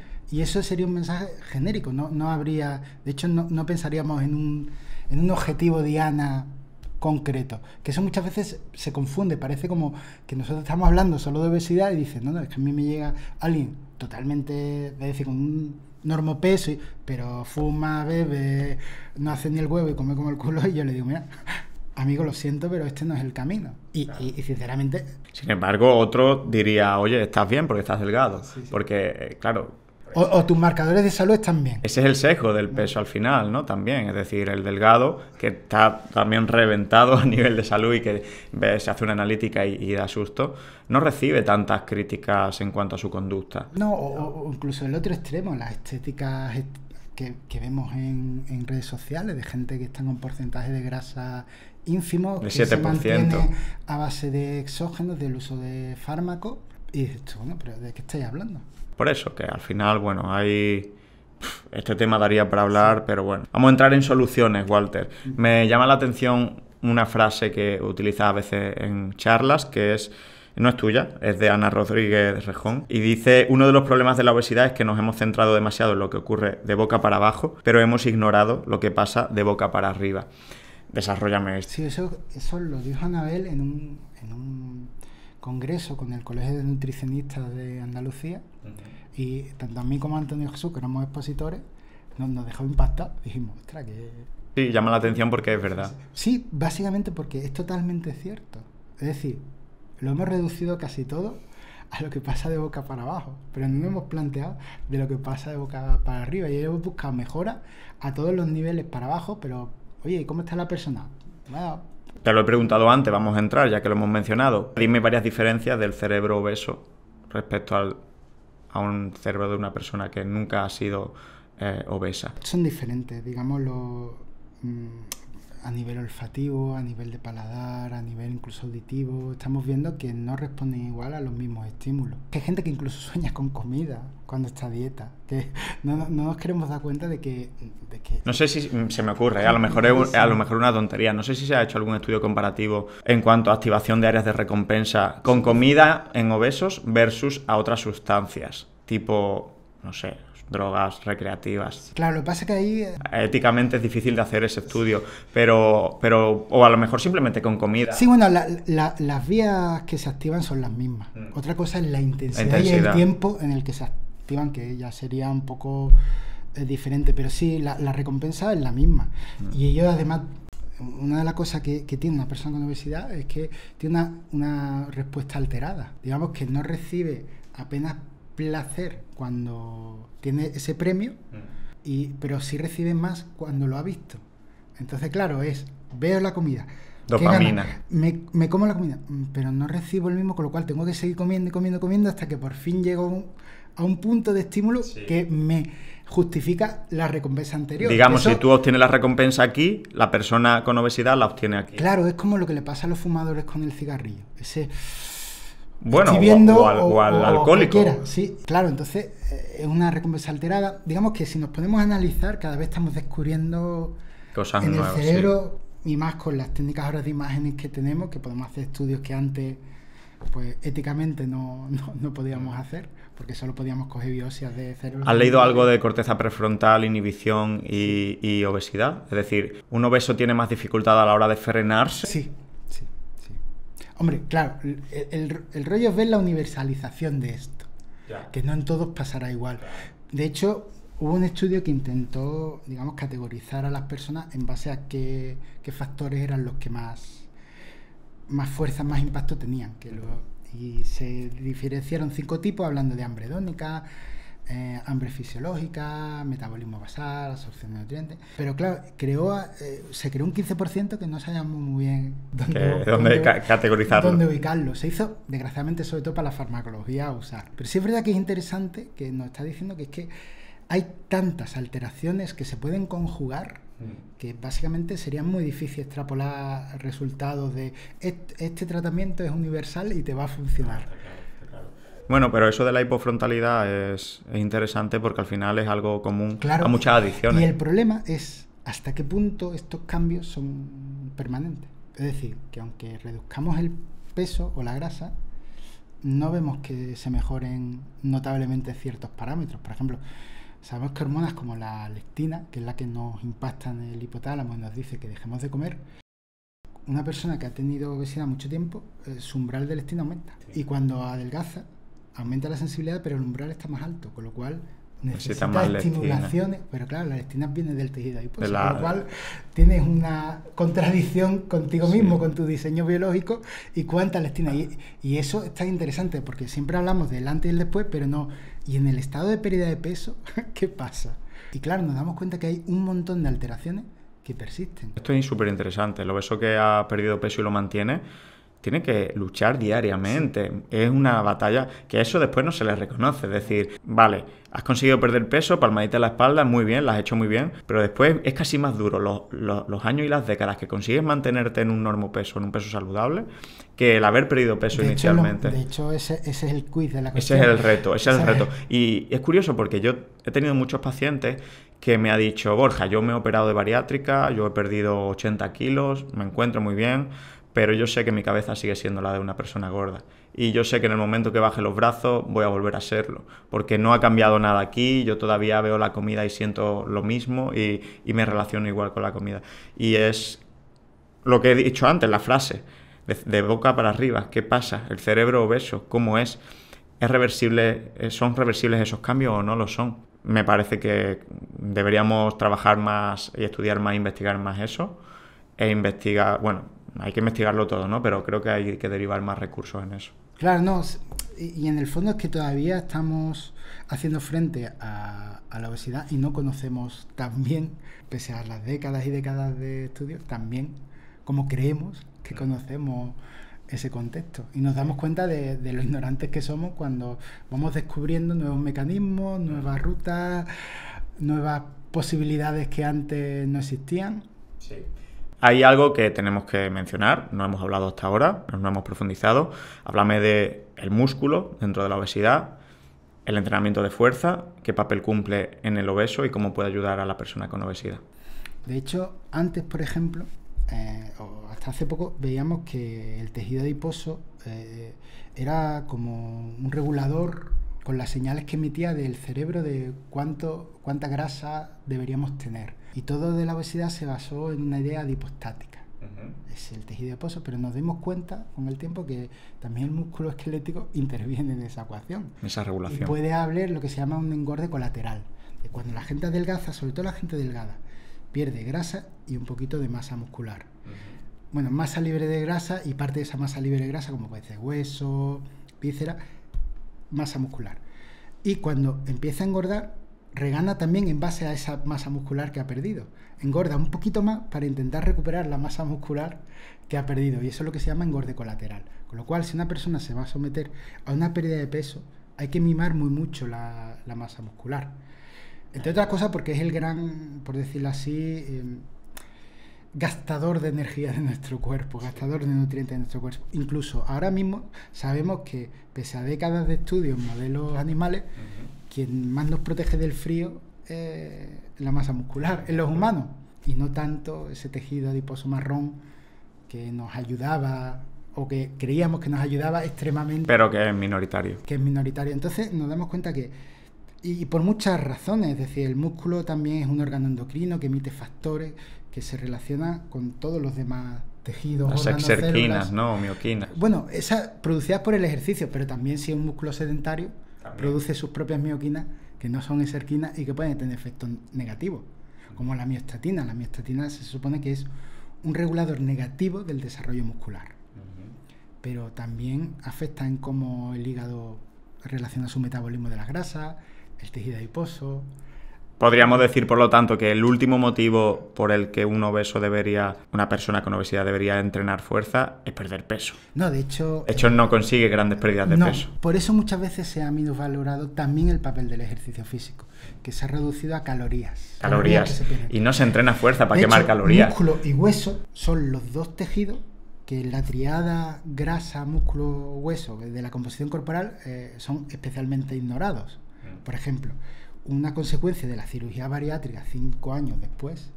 Y eso sería un mensaje genérico, no habría, de hecho no pensaríamos en un objetivo diana concreto, que eso muchas veces se confunde, parece como que nosotros estamos hablando solo de obesidad y dicen, no, es que a mí me llega alguien totalmente, es decir, con un normopeso, pero fuma, bebe, no hace ni el huevo y come como el culo, y yo le digo, mira, amigo, lo siento, pero este no es el camino. Y sinceramente... Sin embargo, otro diría, oye, estás bien porque estás delgado, porque, claro... O tus marcadores de salud están bien. Ese es el sesgo del peso al final, ¿no? También, es decir, el delgado, que está también reventado a nivel de salud y que se hace una analítica y da susto, no recibe tantas críticas en cuanto a su conducta. No, o incluso el otro extremo, las estéticas que vemos en redes sociales, de gente que está en un porcentaje de grasa ínfimo, de que 7%. Se mantiene a base de exógenos, del uso de fármacos, y dices, bueno, pero ¿de qué estáis hablando? Por eso, que al final, bueno, hay... Este tema daría para hablar, pero bueno. Vamos a entrar en soluciones, Walter. Me llama la atención una frase que utilizas a veces en charlas, que no es tuya, es de Ana Rodríguez Rejón, y dice, uno de los problemas de la obesidad es que nos hemos centrado demasiado en lo que ocurre de boca para abajo, pero hemos ignorado lo que pasa de boca para arriba. Desarróllame esto. Sí, eso lo dijo Anabel en un congreso con el Colegio de Nutricionistas de Andalucía, y tanto a mí como a Antonio Jesús, que éramos expositores, nos dejó impactados. Dijimos, ostras, que... Sí, llama la atención porque es verdad. Sí, básicamente porque es totalmente cierto. Es decir, lo hemos reducido casi todo a lo que pasa de boca para abajo, pero no nos hemos planteado de lo que pasa de boca para arriba, y hemos buscado mejoras a todos los niveles para abajo, pero, oye, ¿cómo está la persona? Bueno, te lo he preguntado antes, vamos a entrar, ya que lo hemos mencionado. Dime varias diferencias del cerebro obeso respecto a un cerebro de una persona que nunca ha sido obesa. Son diferentes, digámoslo, a nivel olfativo, a nivel de paladar, a nivel incluso auditivo. Estamos viendo que no responden igual a los mismos estímulos. Hay gente que incluso sueña con comida cuando está a dieta, que no nos queremos dar cuenta de que... No sé si se me ocurre, a lo mejor es una tontería, no sé si se ha hecho algún estudio comparativo en cuanto a activación de áreas de recompensa con comida en obesos versus a otras sustancias, tipo, no sé, drogas recreativas. Claro, lo que pasa es que ahí... Éticamente es difícil de hacer ese estudio, pero o a lo mejor simplemente con comida. Sí, bueno, las vías que se activan son las mismas. Otra cosa es la intensidad y el tiempo en el que se activan, que ya sería un poco diferente, pero sí, la recompensa es la misma. Y ellos además... Una de las cosas que tiene una persona con obesidad es que tiene una respuesta alterada. Digamos que no recibe apenas placer cuando tiene ese premio, pero sí recibe más cuando lo ha visto. Entonces, claro, veo la comida, Dopamina. Me como la comida, pero no recibo el mismo, con lo cual tengo que seguir comiendo y comiendo, comiendo hasta que por fin llego a un punto de estímulo que me justifica la recompensa anterior. Digamos, si tú obtienes la recompensa aquí, la persona con obesidad la obtiene aquí. Claro, es como lo que le pasa a los fumadores con el cigarrillo. Bueno, o al alcohólico. Sí, claro, entonces es una recompensa alterada. Digamos que si nos ponemos a analizar, cada vez estamos descubriendo cosas en nuevas, el cerebro, y más con las técnicas ahora de imágenes que tenemos, que podemos hacer estudios que antes pues éticamente no podíamos hacer, porque solo podíamos coger biopsias de cerebro. ¿Has leído algo de corteza prefrontal, inhibición y obesidad? Es decir, ¿un obeso tiene más dificultad a la hora de frenarse? Sí. Hombre, claro, el rollo es ver la universalización de esto, que no en todos pasará igual. De hecho, hubo un estudio que intentó, digamos, categorizar a las personas en base a qué factores eran los que más fuerza, más impacto tenían. Y se diferenciaron 5 tipos, hablando de hambre hedónica, hambre fisiológica, metabolismo basal, absorción de nutrientes. Pero claro, se creó un 15% que no sabíamos muy bien dónde categorizarlo. Dónde ubicarlo. Se hizo, desgraciadamente, sobre todo para la farmacología a usar. Pero sí es verdad que es interesante que nos está diciendo que es que hay tantas alteraciones que se pueden conjugar que básicamente sería muy difícil extrapolar resultados de este tratamiento es universal y te va a funcionar. Bueno, pero eso de la hipofrontalidad es interesante porque al final es algo común a muchas adicciones. Y el problema es hasta qué punto estos cambios son permanentes. Es decir, que aunque reduzcamos el peso o la grasa, no vemos que se mejoren notablemente ciertos parámetros. Por ejemplo, sabemos que hormonas como la leptina, que es la que nos impacta en el hipotálamo y nos dice que dejemos de comer, una persona que ha tenido obesidad mucho tiempo, su umbral de leptina aumenta. Y cuando adelgaza, aumenta la sensibilidad, pero el umbral está más alto, con lo cual necesita estimulaciones. Pero claro, la leptina viene del tejido adiposo, con lo cual tienes una contradicción contigo mismo, con tu diseño biológico y cuánta leptina. Y eso está interesante, porque siempre hablamos del antes y el después, pero no. Y en el estado de pérdida de peso, ¿qué pasa? Y claro, nos damos cuenta que hay un montón de alteraciones que persisten. Esto es súper interesante. El obeso que ha perdido peso y lo mantiene tiene que luchar diariamente. Sí. Es una batalla que eso después no se le reconoce. Es decir, vale, has conseguido perder peso, palmadita en la espalda, muy bien, la has hecho muy bien, pero después es casi más duro los años y las décadas que consigues mantenerte en un normopeso, en un peso saludable, que el haber perdido peso inicialmente. De hecho, ese es el quiz de la cuestión. Ese es el reto. Y es curioso porque yo he tenido muchos pacientes que me ha dicho, Borja, yo me he operado de bariátrica, yo he perdido 80 kilos, me encuentro muy bien, pero yo sé que mi cabeza sigue siendo la de una persona gorda. Y yo sé que en el momento que baje los brazos voy a volver a serlo, porque no ha cambiado nada aquí, yo todavía veo la comida y siento lo mismo y me relaciono igual con la comida. Y es lo que he dicho antes, la frase, de boca para arriba, ¿qué pasa? El cerebro obeso, ¿cómo es? ¿Es reversible? ¿Son reversibles esos cambios o no lo son? Me parece que deberíamos trabajar más y estudiar más, investigar más eso, e investigar, bueno, hay que investigarlo todo, ¿no? Pero creo que hay que derivar más recursos en eso. Claro, no, y en el fondo es que todavía estamos haciendo frente a la obesidad y no conocemos tan bien, pese a las décadas y décadas de estudios, tan bien como creemos que conocemos ese contexto. Y nos damos cuenta de lo ignorantes que somos cuando vamos descubriendo nuevos mecanismos, nuevas rutas, nuevas posibilidades que antes no existían. Sí. Hay algo que tenemos que mencionar, no hemos hablado hasta ahora, no hemos profundizado. Háblame del músculo dentro de la obesidad, el entrenamiento de fuerza, qué papel cumple en el obeso y cómo puede ayudar a la persona con obesidad. De hecho, antes, por ejemplo, o hasta hace poco, veíamos que el tejido adiposo era como un regulador con las señales que emitía del cerebro de cuánta grasa deberíamos tener. Y todo de la obesidad se basó en una idea adipostática. Es el tejido adiposo, pero nos dimos cuenta con el tiempo que también el músculo esquelético interviene en esa ecuación. Esa regulación. Y puede haber lo que se llama un engorde colateral. De cuando la gente adelgaza, sobre todo la gente delgada, pierde grasa y un poquito de masa muscular. Bueno, masa libre de grasa y parte de esa masa libre de grasa, como puede ser hueso, víscera, masa muscular. Y cuando empieza a engordar, regana también en base a esa masa muscular que ha perdido. Engorda un poquito más para intentar recuperar la masa muscular que ha perdido, y eso es lo que se llama engorde colateral. Con lo cual, si una persona se va a someter a una pérdida de peso, hay que mimar muy mucho la masa muscular. Entre otras cosas porque es el gran, por decirlo así, gastador de energía de nuestro cuerpo, gastador de nutrientes de nuestro cuerpo. Incluso ahora mismo sabemos que, pese a décadas de estudio en modelos animales, quien más nos protege del frío es la masa muscular en los humanos, y no tanto ese tejido adiposo marrón que nos ayudaba, o que creíamos que nos ayudaba extremadamente. Pero que es minoritario. Que es minoritario. Entonces nos damos cuenta que, y por muchas razones, es decir, el músculo también es un órgano endocrino que emite factores que se relacionan con todos los demás tejidos, las órganos, exerquinas, células. ¿no? Mioquinas. Bueno, esas producidas por el ejercicio, pero también si es un músculo sedentario, produce sus propias mioquinas, que no son exerquinas y que pueden tener efectos negativos, como la miostatina. La miostatina se supone que es un regulador negativo del desarrollo muscular, pero también afecta en cómo el hígado relaciona su metabolismo de las grasas, el tejido adiposo. Podríamos decir, por lo tanto, que el último motivo por el que una persona con obesidad debería entrenar fuerza es perder peso. No, de hecho... no consigue grandes pérdidas de peso. Por eso muchas veces se ha minusvalorado también el papel del ejercicio físico, que se ha reducido a calorías. Calorías. Y no se entrena fuerza para quemar calorías. Músculo y hueso son los dos tejidos que en la triada grasa, músculo, hueso de la composición corporal son especialmente ignorados. Por ejemplo, una consecuencia de la cirugía bariátrica 5 años después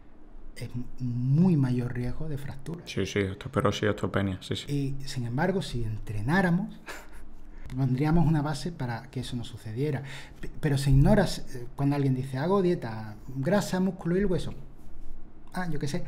es muy mayor riesgo de fracturas. Sí, osteopenia. Sí. Y sin embargo, si entrenáramos, pondríamos una base para que eso no sucediera. Pero se ignora cuando alguien dice, hago dieta, grasa, músculo y el hueso. Yo qué sé.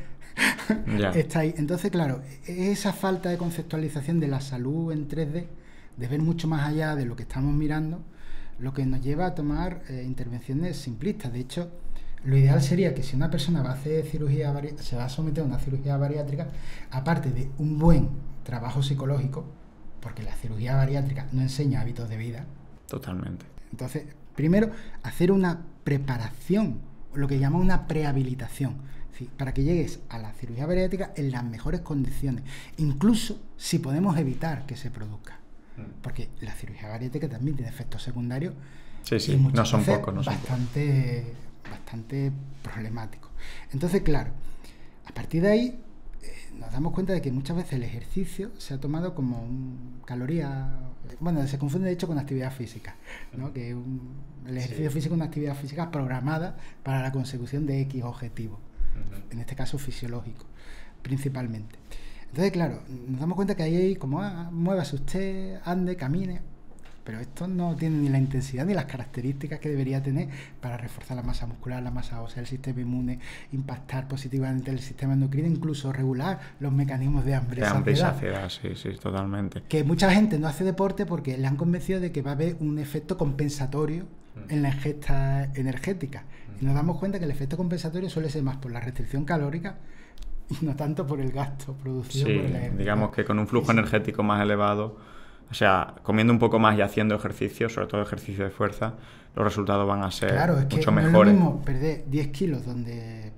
Está ahí. Entonces, claro, esa falta de conceptualización de la salud en 3D, de ver mucho más allá de lo que estamos mirando, lo que nos lleva a tomar intervenciones simplistas. De hecho, lo ideal sería que si una persona va a hacer se va a someter a una cirugía bariátrica, aparte de un buen trabajo psicológico, porque la cirugía bariátrica no enseña hábitos de vida. Totalmente. Entonces, primero, hacer una preparación, lo que llama una prehabilitación, ¿sí? Para que llegues a la cirugía bariátrica en las mejores condiciones, incluso si podemos evitar que se produzca. Porque la cirugía bariátrica también tiene efectos secundarios. Sí, no son pocos. Bastante problemáticos. Entonces, claro, a partir de ahí nos damos cuenta de que muchas veces el ejercicio se ha tomado como caloría. Bueno, se confunde de hecho con actividad física, ¿no? Que el ejercicio físico es una actividad física programada para la consecución de X objetivos, en este caso fisiológico, principalmente. Entonces, claro, nos damos cuenta que ahí hay como, muévase usted, ande, camine, pero esto no tiene ni la intensidad ni las características que debería tener para reforzar la masa muscular, la masa ósea, el sistema inmune, impactar positivamente el sistema endocrino, incluso regular los mecanismos de hambre y saciedad. Sí, totalmente. Que mucha gente no hace deporte porque le han convencido de que va a haber un efecto compensatorio en la ingesta energética. Y nos damos cuenta que el efecto compensatorio suele ser más por la restricción calórica y no tanto por el gasto producido por el ejercicio. Digamos que con un flujo energético más elevado, o sea, comiendo un poco más y haciendo ejercicio, sobre todo ejercicio de fuerza, los resultados van a ser mucho mejores. No es lo mismo perder 10 kilos donde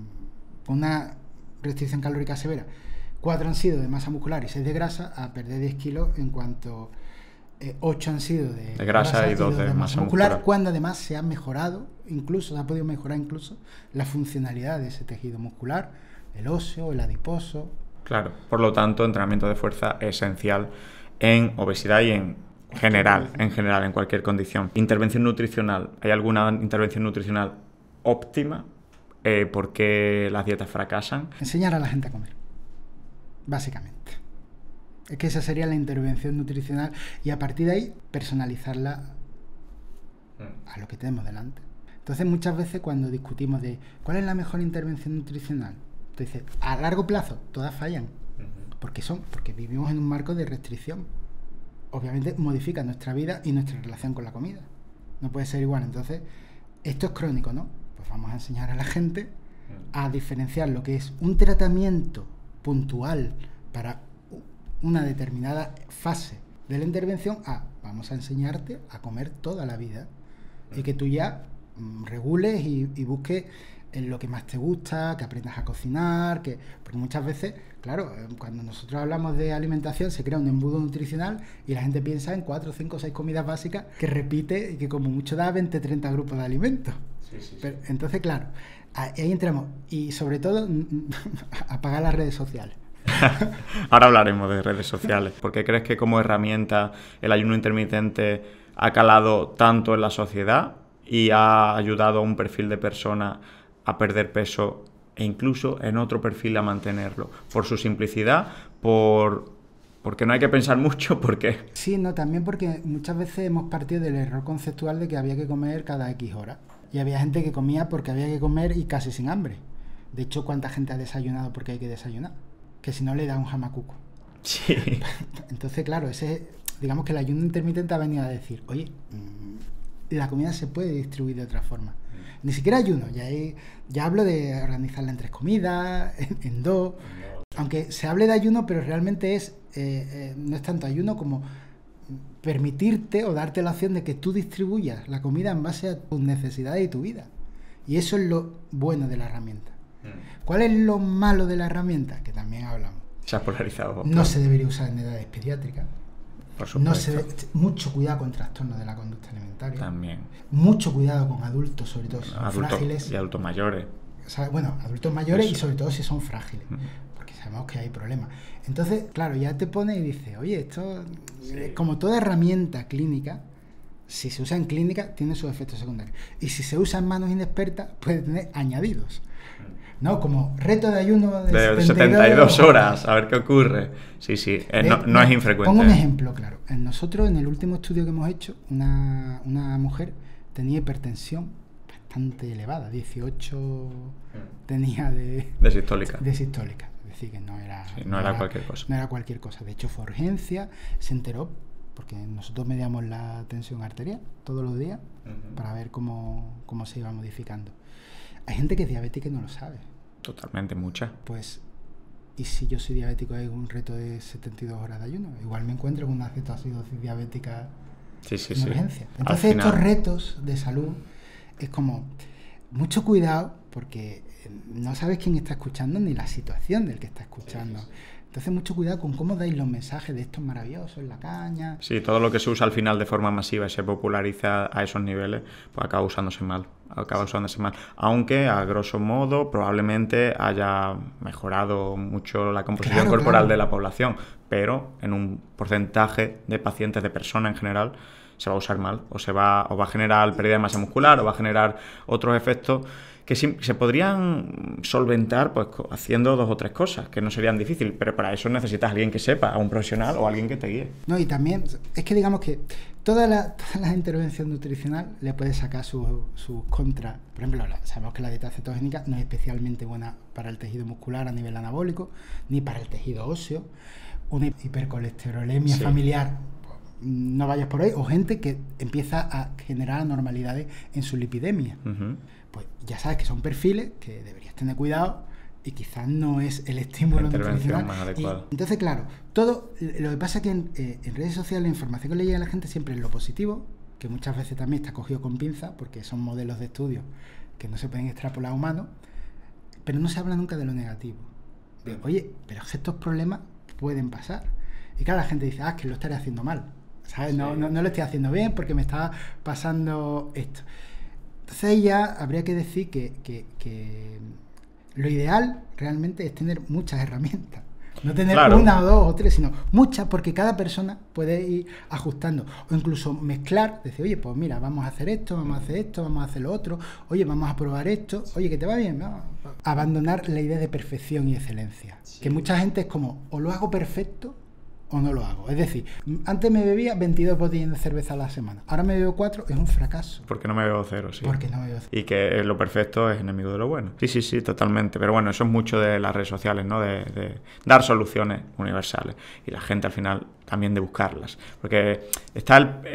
una restricción calórica severa, 4 han sido de masa muscular y 6 de grasa, a perder 10 kilos en cuanto 8 han sido de grasa y 2 de masa muscular, cuando además se ha mejorado, se ha podido mejorar incluso la funcionalidad de ese tejido muscular, el óseo, el adiposo. Claro, por lo tanto, entrenamiento de fuerza es esencial en obesidad y en general, en cualquier condición. Intervención nutricional. ¿Hay alguna intervención nutricional óptima? ¿Por qué las dietas fracasan? Enseñar a la gente a comer, básicamente. Es que esa sería la intervención nutricional y a partir de ahí personalizarla a lo que tenemos delante. Entonces muchas veces cuando discutimos de cuál es la mejor intervención nutricional, entonces a largo plazo todas fallan. Porque vivimos en un marco de restricción. Obviamente modifica nuestra vida y nuestra relación con la comida. No puede ser igual. Entonces, esto es crónico, ¿no? Pues vamos a enseñar a la gente a diferenciar lo que es un tratamiento puntual para una determinada fase de la intervención vamos a enseñarte a comer toda la vida y que tú ya regules y busques en lo que más te gusta, que aprendas a cocinar, porque muchas veces, claro, cuando nosotros hablamos de alimentación se crea un embudo nutricional y la gente piensa en 4, 5, 6 comidas básicas que repite y que como mucho da 20, 30 grupos de alimentos. Pero, entonces, claro, ahí entramos. Y sobre todo, apagar las redes sociales. Ahora hablaremos de redes sociales. ¿Por qué crees que como herramienta el ayuno intermitente ha calado tanto en la sociedad y ha ayudado a un perfil de persona a perder peso e incluso en otro perfil a mantenerlo? ¿Por su simplicidad? Porque no hay que pensar mucho, porque... Sí, no, también porque muchas veces hemos partido del error conceptual de que había que comer cada X horas. Y había gente que comía porque había que comer y casi sin hambre. De hecho, ¿cuánta gente ha desayunado porque hay que desayunar? Que si no le da un jamacuco. Sí. Entonces, claro, digamos que el ayuno intermitente ha venido a decir, oye, la comida se puede distribuir de otra forma. Ni siquiera ayuno, ya hablo de organizarla en 3 comidas, en 2. Aunque se hable de ayuno, pero realmente no es tanto ayuno como permitirte o darte la opción de que tú distribuyas la comida en base a tus necesidades y tu vida. Y eso es lo bueno de la herramienta. ¿Cuál es lo malo de la herramienta? Que también hablamos. Se ha polarizado. No se debería usar en edades pediátricas. Por supuesto. Mucho cuidado con trastornos de la conducta alimentaria. También. Mucho cuidado con adultos, sobre todo si son frágiles. Y adultos mayores. O sea, bueno, adultos mayores y sobre todo si son frágiles. Porque sabemos que hay problemas. Entonces, claro, ya te pone y dice, oye, esto, como toda herramienta clínica, si se usa en clínica, tiene sus efectos secundarios. Y si se usa en manos inexpertas, puede tener añadidos. ¿No? Como reto de ayuno de 72 horas, a ver qué ocurre. Sí, no es infrecuente. Pongo un ejemplo, claro. Nosotros, en el último estudio que hemos hecho, una mujer tenía hipertensión bastante elevada, 18 tenía de sistólica. Es decir, que no era cualquier cosa. No era cualquier cosa. De hecho, fue urgencia, se enteró, porque nosotros medíamos la tensión arterial todos los días para ver cómo se iba modificando. Hay gente que es diabética y no lo sabe. Totalmente, mucha. Pues, ¿y si yo soy diabético y hay un reto de 72 horas de ayuno? Igual me encuentro con una cetoacidosis diabética en urgencia. Entonces, estos retos de salud es como mucho cuidado porque no sabes quién está escuchando ni la situación del que está escuchando. Entonces, mucho cuidado con cómo dais los mensajes de esto es maravilloso, en la caña. Sí, todo lo que se usa al final de forma masiva y se populariza a esos niveles, pues acaba usándose mal. Aunque, a grosso modo, probablemente haya mejorado mucho la composición corporal de la población, pero en un porcentaje de pacientes, de personas en general, se va a usar mal, o va a generar pérdida de masa muscular, o va a generar otros efectos que se podrían solventar pues haciendo 2 o 3 cosas, que no serían difíciles, pero para eso necesitas a alguien que sepa, a un profesional o a alguien que te guíe. No, y también, es que digamos que toda la intervención nutricional le puede sacar sus contras. Por ejemplo, sabemos que la dieta cetogénica no es especialmente buena para el tejido muscular a nivel anabólico, ni para el tejido óseo. Una hipercolesterolemia familiar, no vayas por ahí, o gente que empieza a generar anormalidades en su lipidemia. Pues ya sabes que son perfiles que deberías tener cuidado y quizás no es el estímulo nutricional más adecuado. Entonces, claro, todo lo que pasa es que en redes sociales la información que le llega a la gente siempre es lo positivo, que muchas veces también está cogido con pinza porque son modelos de estudio que no se pueden extrapolar a humanos, pero no se habla nunca de lo negativo. Oye, pero estos problemas pueden pasar. Y claro, la gente dice, es que lo estaré haciendo mal, ¿sabes? No lo estoy haciendo bien porque me está pasando esto. Entonces ya habría que decir que lo ideal realmente es tener muchas herramientas. No tener una o 2 o 3, sino muchas, porque cada persona puede ir ajustando. O incluso mezclar, decir, oye, pues mira, vamos a hacer esto, vamos a hacer esto, vamos a hacer lo otro, oye, vamos a probar esto, oye, que te va bien, ¿no? Abandonar la idea de perfección y excelencia. Que mucha gente es como, o lo hago perfecto o no lo hago. Es decir, antes me bebía 22 botellas de cerveza a la semana, ahora me bebo 4, es un fracaso. Porque no me bebo 0, sí. Porque no me bebo 0. Y que lo perfecto es enemigo de lo bueno. Sí, totalmente. Pero bueno, eso es mucho de las redes sociales, ¿no? De dar soluciones universales. Y la gente al final también de buscarlas. Porque está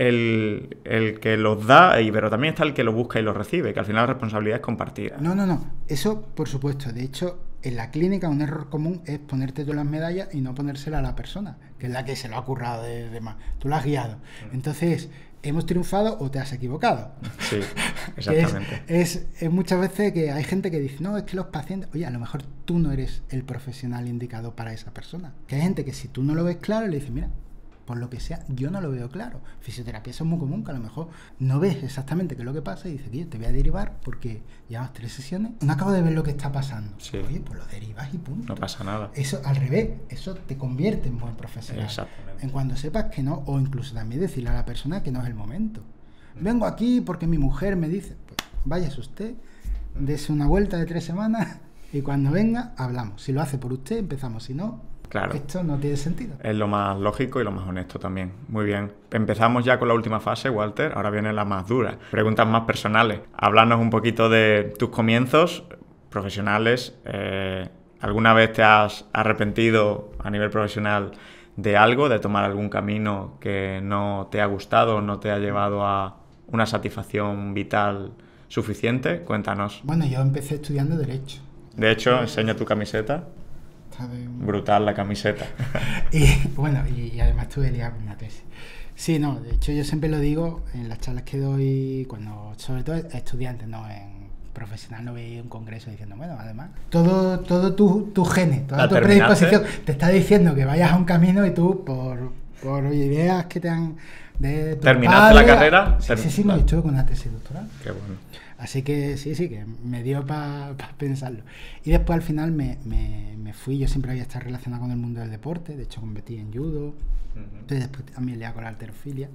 el que los da, pero también está el que lo busca y lo recibe, que al final la responsabilidad es compartida. No. Eso, por supuesto. De hecho, en la clínica un error común es ponerte tú las medallas y no ponérsela a la persona, que es la que se lo ha currado de más. Tú la has guiado. Entonces, ¿hemos triunfado o te has equivocado? Sí, exactamente. es muchas veces que hay gente que dice, no, es que los pacientes... Oye, a lo mejor tú no eres el profesional indicado para esa persona. Que hay gente que si tú no lo ves claro, le dices, mira, por lo que sea, yo no lo veo claro. Fisioterapia eso es muy común, que a lo mejor no ves exactamente qué es lo que pasa y dices, yo te voy a derivar porque llevas 3 sesiones, no acabo de ver lo que está pasando. Sí. Oye, pues lo derivas y punto. No pasa nada. Eso, al revés, eso te convierte en buen profesional. Exactamente. En cuando sepas que no, o incluso también decirle a la persona que no es el momento. Vengo aquí porque mi mujer me dice, pues váyase usted, dése una vuelta de 3 semanas y cuando venga, hablamos. Si lo hace por usted, empezamos. Si no, claro, esto no tiene sentido. Es lo más lógico y lo más honesto también. Muy bien. Empezamos ya con la última fase, Walter. Ahora viene la más dura. Preguntas más personales. Háblanos un poquito de tus comienzos profesionales. ¿Alguna vez te has arrepentido a nivel profesional de algo, de tomar algún camino que no te ha gustado, no te ha llevado a una satisfacción vital suficiente? Cuéntanos. Bueno, yo empecé estudiando Derecho. De hecho, enseña tu camiseta. Brutal la camiseta. Y bueno, y además tuve liado con una tesis. Sí, no, de hecho yo siempre lo digo en las charlas que doy, cuando, sobre todo a estudiantes, no en profesional, no voy a un congreso diciendo, bueno, además, todo tu genes, toda tu predisposición te está diciendo que vayas a un camino y tú, por ideas que te han... ¿Terminaste la carrera? Sí, no, estuve con una tesis doctoral. Qué bueno. Así que sí, que me dio para pensarlo. Y después al final me fui, yo siempre había estado relacionado con el mundo del deporte, de hecho competí en judo, entonces después también leía con la halterofilia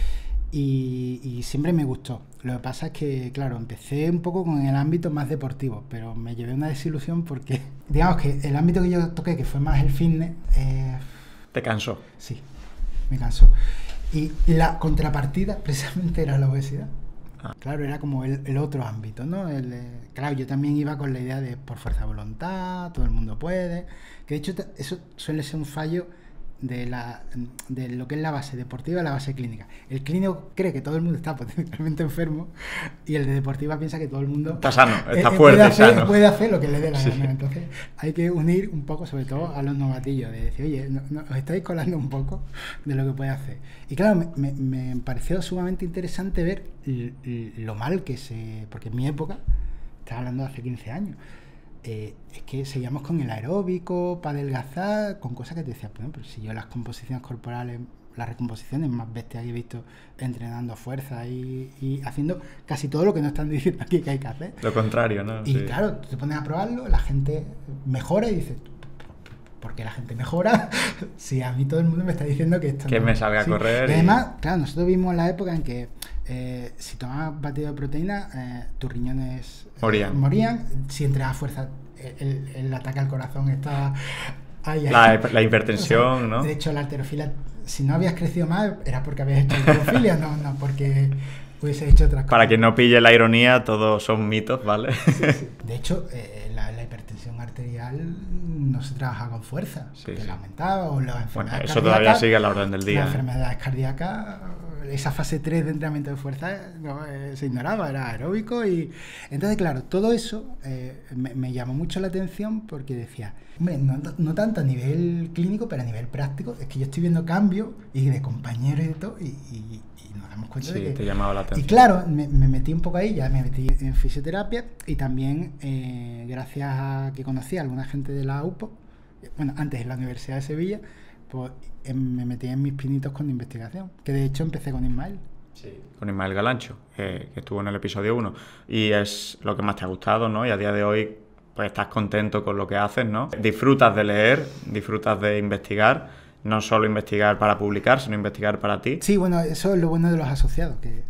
y siempre me gustó. Lo que pasa es que, claro, empecé un poco con el ámbito más deportivo, pero me llevé una desilusión porque, digamos que el ámbito que yo toqué, que fue más el fitness... ¿Te cansó? Sí, me cansó. Y la contrapartida precisamente era la obesidad. Claro, era como el otro ámbito, ¿no? Claro, yo también iba con la idea de por fuerza de voluntad, todo el mundo puede, que de hecho eso suele ser un fallo de lo que es la base deportiva y la base clínica. El clínico cree que todo el mundo está potencialmente enfermo y el de deportiva piensa que todo el mundo está sano, está fuerte, puede hacer lo que le dé la gana. Entonces hay que unir un poco, sobre todo a los novatillos, de decir, oye, os estáis colando un poco de lo que puede hacer. Y claro, me pareció sumamente interesante ver lo mal que porque en mi época, estaba hablando de hace 15 años, es que seguíamos con el aeróbico para adelgazar, con cosas que te decías, bueno, pero si yo las composiciones corporales, las recomposiciones más bestias que he visto entrenando fuerza y haciendo casi todo lo que nos están diciendo aquí que hay que hacer. Lo contrario, ¿no? Y claro, tú te pones a probarlo, la gente mejora y dices, ¿por qué la gente mejora? Si a mí todo el mundo me está diciendo que esto que no me salga a correr. Y además, claro, nosotros vimos la época en que si tomabas batido de proteína, tus riñones morían. Si entregabas fuerza, el ataque al corazón estaba ahí. La hipertensión, ¿no? De hecho, la halterofilia, si no habías crecido más, era porque habías hecho halterofilia, no porque hubiese hecho otras cosas. Para quien no pille la ironía, todos son mitos, ¿vale? Sí. De hecho, la hipertensión arterial no se trabaja con fuerza, porque la aumentaba, o las enfermedades eso todavía sigue a la orden del día. Las enfermedades cardíacas, esa fase 3 de entrenamiento de fuerza se ignoraba, era aeróbico. Y entonces, claro, todo eso me llamó mucho la atención porque decía, hombre, no tanto a nivel clínico, pero a nivel práctico, es que yo estoy viendo cambios y de compañeros y de todo, y nos damos cuenta de que... te llamaba la atención. Y claro, me metí un poco ahí, ya me metí en fisioterapia y también gracias a que conocí a alguna gente de la UPO, bueno, antes en la Universidad de Sevilla, pues me metí en mis pinitos con investigación, que de hecho empecé con Ismael. Sí, con Ismael Galancho, que estuvo en el episodio 1, y es lo que más te ha gustado, ¿no? Y a día de hoy pues estás contento con lo que haces, ¿no? Disfrutas de leer, disfrutas de investigar, no solo investigar para publicar, sino investigar para ti. Sí, bueno, eso es lo bueno de los asociados, que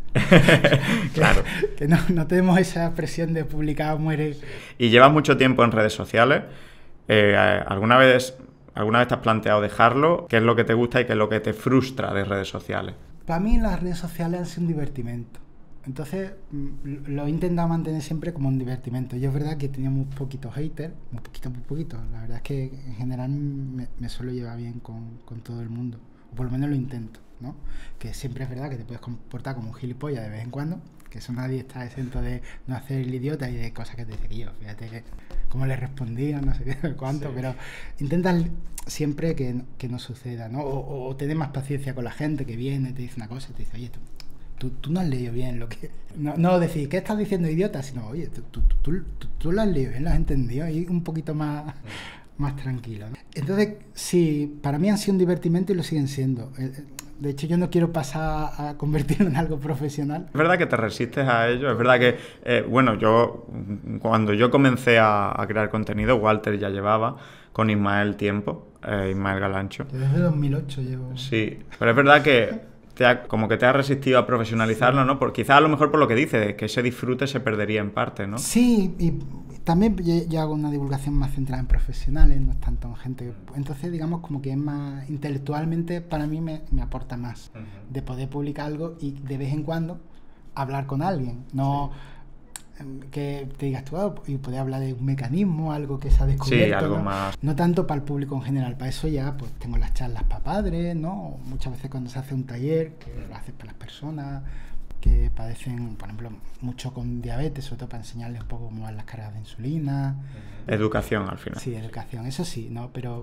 claro, que no tenemos esa presión de publicar o muere. Y llevas mucho tiempo en redes sociales. ¿Alguna vez te has planteado dejarlo? ¿Qué es lo que te gusta y qué es lo que te frustra de redes sociales? Para mí las redes sociales han sido un divertimento. Entonces lo he intentado mantener siempre como un divertimento. Yo es verdad que tenía muy poquitos haters, muy poquito. La verdad es que en general me suelo llevar bien con todo el mundo. O por lo menos lo intento. ¿no? Que siempre es verdad que te puedes comportar como un gilipollas de vez en cuando, que eso nadie está exento de no hacer el idiota y de cosas que te dice yo, fíjate cómo le respondía, no sé qué, cuánto, sí. Pero intentas siempre que no suceda, ¿no? O tener más paciencia con la gente que viene, te dice una cosa y te dice, oye, tú no has leído bien lo que... No decir, ¿qué estás diciendo, idiota? Sino, oye, tú lo has leído bien, lo has entendido, y un poquito más tranquilo, ¿no? Entonces, sí, para mí han sido un divertimento y lo siguen siendo. De hecho, yo no quiero pasar a convertirlo en algo profesional. Es verdad que te resistes a ello. Es verdad que, cuando yo comencé a crear contenido, Walter ya llevaba con Ismael tiempo, Ismael Galancho. Desde 2008 llevo... Sí, pero es verdad que te has resistido a profesionalizarlo, ¿no? Quizás a lo mejor por lo que dices, que ese disfrute se perdería en parte, ¿no? Sí, y también yo hago una divulgación más centrada en profesionales, no es tanto en gente. Entonces, digamos, como que es más intelectualmente, para mí me aporta más de poder publicar algo y de vez en cuando hablar con alguien, no que te digas tú, y poder hablar de un mecanismo, algo que se ha descubierto. Sí, algo ¿no? más. No tanto para el público en general, para eso ya pues tengo las charlas para padres, ¿no? Muchas veces cuando se hace un taller, que lo haces para las personas que padecen, por ejemplo, mucho con diabetes, sobre todo para enseñarles un poco cómo van las cargas de insulina. Educación, al final. Sí, educación, eso sí, ¿no? Pero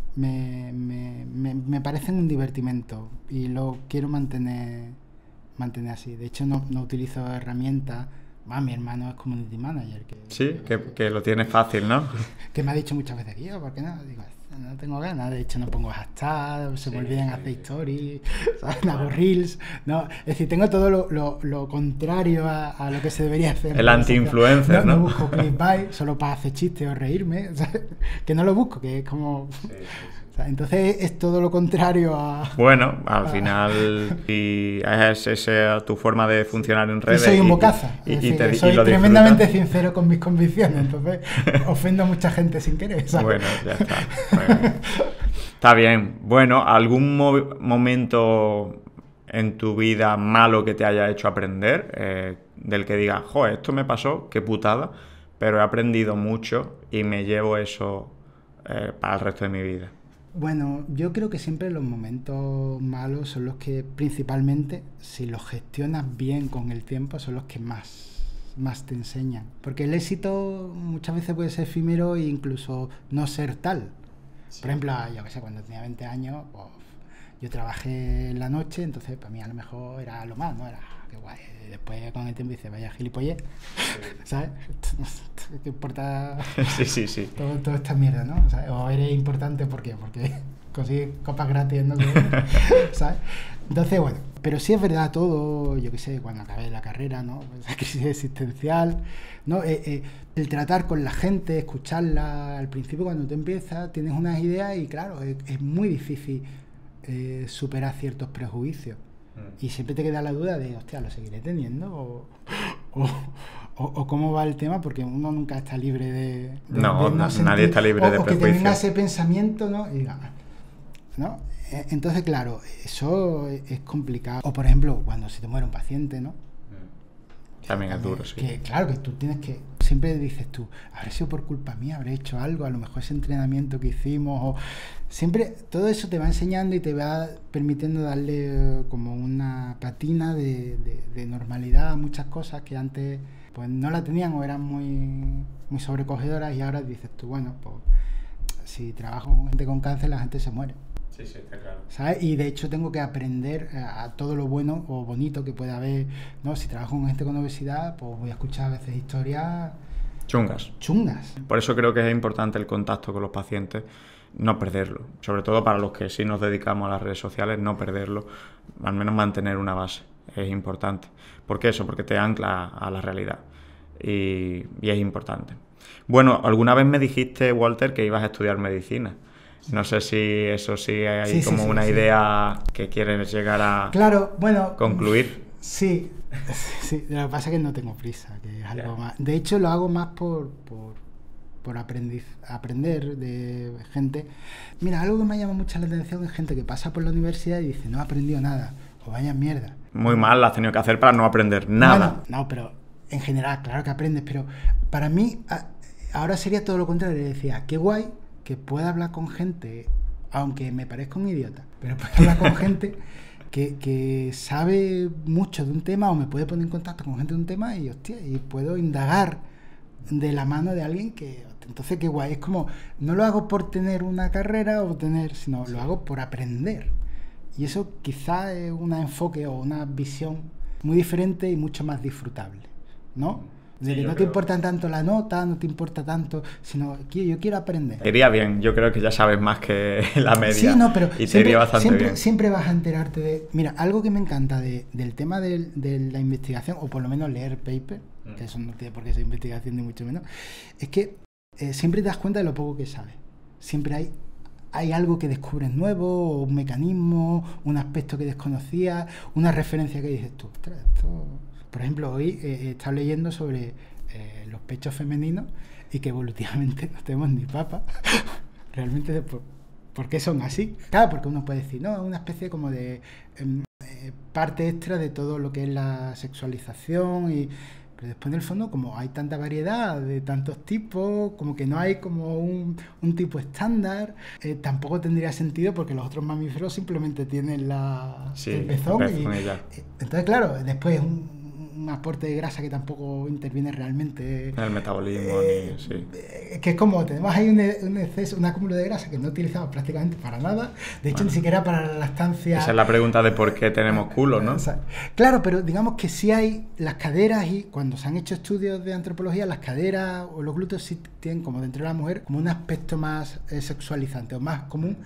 me parecen un divertimento y lo quiero mantener así. De hecho, no utilizo herramientas. Mi hermano es community manager. Que lo tiene fácil, ¿no? Que me ha dicho muchas veces, tío, ¿por qué no? Digo, no tengo ganas, de hecho no pongo hashtags, se me olvidan hacer stories, ¿sabes? No hago reels, ¿no? Es decir, tengo todo lo contrario a lo que se debería hacer. El anti-influencer, ¿no? No busco clickbait solo para hacer chistes o reírme, ¿sabes? Que no lo busco, que es como... Sí. Entonces es todo lo contrario a... Bueno, al final y es esa tu forma de funcionar en redes. Yo soy un bocaza, soy tremendamente sincero con mis convicciones, entonces ofendo a mucha gente sin querer, ¿sabes? Bueno, ya está. Bueno, está bien. Bueno, ¿algún momento en tu vida malo que te haya hecho aprender? Del que digas, joder, esto me pasó, qué putada, pero he aprendido mucho y me llevo eso para el resto de mi vida. Bueno, yo creo que siempre los momentos malos son los que principalmente, si los gestionas bien con el tiempo, son los que más te enseñan. Porque el éxito muchas veces puede ser efímero e incluso no ser tal. Sí. Por ejemplo, yo qué sé, cuando tenía 20 años, pues, yo trabajé en la noche, entonces para mí a lo mejor era lo más, ¿no? Era qué guay. Después con el tiempo dice, vaya gilipollez, ¿sabes? ¿Qué importa sí. Toda esta mierda, ¿no? O eres importante, ¿por qué? Porque consigues copas gratis, ¿no? ¿Sabes? Entonces, bueno, pero sí es verdad todo, yo qué sé, cuando acabé la carrera, ¿no? Esa crisis existencial, ¿no? El tratar con la gente, escucharla, al principio cuando tú empiezas tienes unas ideas y claro, es muy difícil superar ciertos prejuicios. Y siempre te queda la duda de, hostia, ¿lo seguiré teniendo? O cómo va el tema, porque uno nunca está libre de nadie está libre de prejuicios. O que te venga ese pensamiento, ¿no? Y diga, ¿no? Entonces, claro, eso es complicado. O, por ejemplo, cuando se te muere un paciente, ¿no? También es duro, sí. Que, claro, que tú tienes que... Siempre dices tú, habrá sido por culpa mía, habré hecho algo, a lo mejor ese entrenamiento que hicimos, o... Siempre todo eso te va enseñando y te va permitiendo darle como una patina de normalidad a muchas cosas que antes pues no la tenían o eran muy sobrecogedoras, y ahora dices tú, bueno, pues si trabajo con gente con cáncer, la gente se muere. Sí, está claro. ¿Sabes? Y de hecho tengo que aprender a todo lo bueno o bonito que puede haber, ¿no? Si trabajo con gente con obesidad, pues voy a escuchar a veces historias chungas. Por eso creo que es importante el contacto con los pacientes, no perderlo. Sobre todo para los que sí nos dedicamos a las redes sociales, no perderlo, al menos mantener una base, es importante. ¿Por qué eso? Porque te ancla a la realidad y es importante. Bueno, alguna vez me dijiste, Walter, que ibas a estudiar medicina. No sé si eso sí hay una idea que quieres llegar a concluir. Sí, lo que pasa es que no tengo prisa, que es algo más. De hecho, lo hago más por aprender de gente. Mira, algo que me llama mucho la atención es gente que pasa por la universidad y dice, no he aprendido nada, o vaya mierda. Muy mal lo has tenido que hacer para no aprender nada. No, pero en general, claro que aprendes, pero para mí ahora sería todo lo contrario. Le decía, qué guay que pueda hablar con gente, aunque me parezca un idiota, pero pueda hablar con gente que sabe mucho de un tema o me puede poner en contacto con gente de un tema y, hostia, y puedo indagar de la mano de alguien que... Entonces, qué guay. Es como, no lo hago por tener una carrera o sino lo hago por aprender. Y eso quizá es un enfoque o una visión muy diferente y mucho más disfrutable, ¿no? De que no te importa tanto la nota, no te importa tanto, sino que yo quiero aprender. Te iría bien, yo creo que ya sabes más que la media. Sí, no, pero y te iría bastante bien. Siempre vas a enterarte de... Mira, algo que me encanta del tema de la investigación, o por lo menos leer paper, que eso no tiene por qué ser investigación ni mucho menos, es que siempre te das cuenta de lo poco que sabes. Siempre hay algo que descubres nuevo, un mecanismo, un aspecto que desconocías, una referencia que dices tú, ostras, esto... Por ejemplo, hoy he estado leyendo sobre los pechos femeninos y que evolutivamente no tenemos ni papa. Realmente, ¿por qué son así? Claro, porque uno puede decir, no, es una especie como de parte extra de todo lo que es la sexualización pero después en el fondo, como hay tanta variedad de tantos tipos, como que no hay como un tipo estándar, tampoco tendría sentido porque los otros mamíferos simplemente tienen el pezón. Entonces, claro, después un aporte de grasa que tampoco interviene realmente en el metabolismo. Que es como, tenemos ahí un exceso, un acúmulo de grasa que no utilizamos prácticamente para nada, de hecho ni siquiera para la lactancia. Esa es la pregunta de por qué tenemos culo, ¿no? Claro, pero digamos que sí hay las caderas, y cuando se han hecho estudios de antropología, las caderas o los glúteos sí tienen, como dentro de la mujer, como un aspecto más sexualizante o más común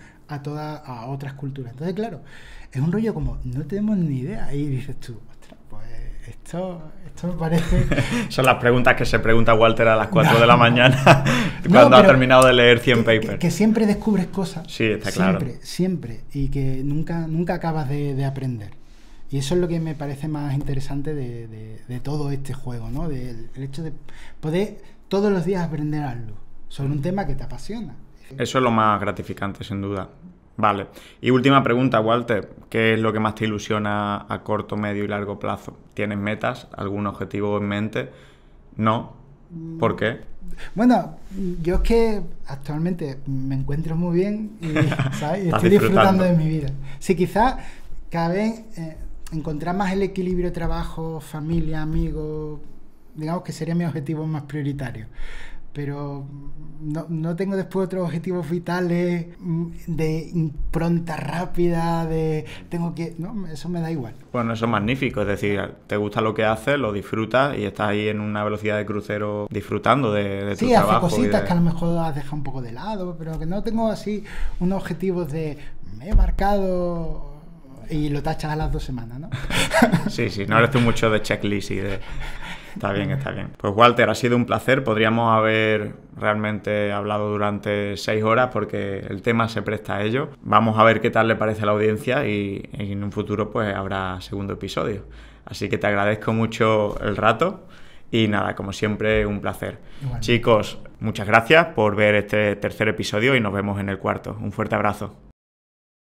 a otras culturas. Entonces, claro, es un rollo como, no tenemos ni idea, y dices tú, ostras, pues esto me parece... Son las preguntas que se pregunta Walter a las 4 de la mañana cuando ha terminado de leer 100 papers. Que siempre descubres cosas. Sí, está claro. Siempre. Y que nunca acabas de aprender. Y eso es lo que me parece más interesante de todo este juego, ¿no? El hecho de poder todos los días aprender algo sobre un tema que te apasiona. Eso es lo más gratificante, sin duda. Vale. Y última pregunta, Walter. ¿Qué es lo que más te ilusiona a corto, medio y largo plazo? ¿Tienes metas? ¿Algún objetivo en mente? ¿No? ¿Por qué? Bueno, yo es que actualmente me encuentro muy bien y, ¿sabes? Y estoy disfrutando de mi vida. Sí, quizás cada vez encontrar más el equilibrio trabajo, familia, amigos, digamos que sería mi objetivo más prioritario. Pero no tengo después otros objetivos vitales de impronta rápida, no, eso me da igual. Bueno, eso es magnífico, es decir, te gusta lo que haces, lo disfrutas y estás ahí en una velocidad de crucero disfrutando de tu trabajo. Sí, hace cositas que a lo mejor has dejado un poco de lado, pero que no tengo así unos objetivos de me he marcado y lo tachas a las 2 semanas, ¿no? Sí, no eres tú mucho de checklist y de... Está bien. Pues Walter, ha sido un placer. Podríamos haber realmente hablado durante 6 horas porque el tema se presta a ello. Vamos a ver qué tal le parece a la audiencia y en un futuro pues habrá segundo episodio. Así que te agradezco mucho el rato y nada, como siempre, un placer. Igual. Chicos, muchas gracias por ver este tercer episodio y nos vemos en el cuarto. Un fuerte abrazo.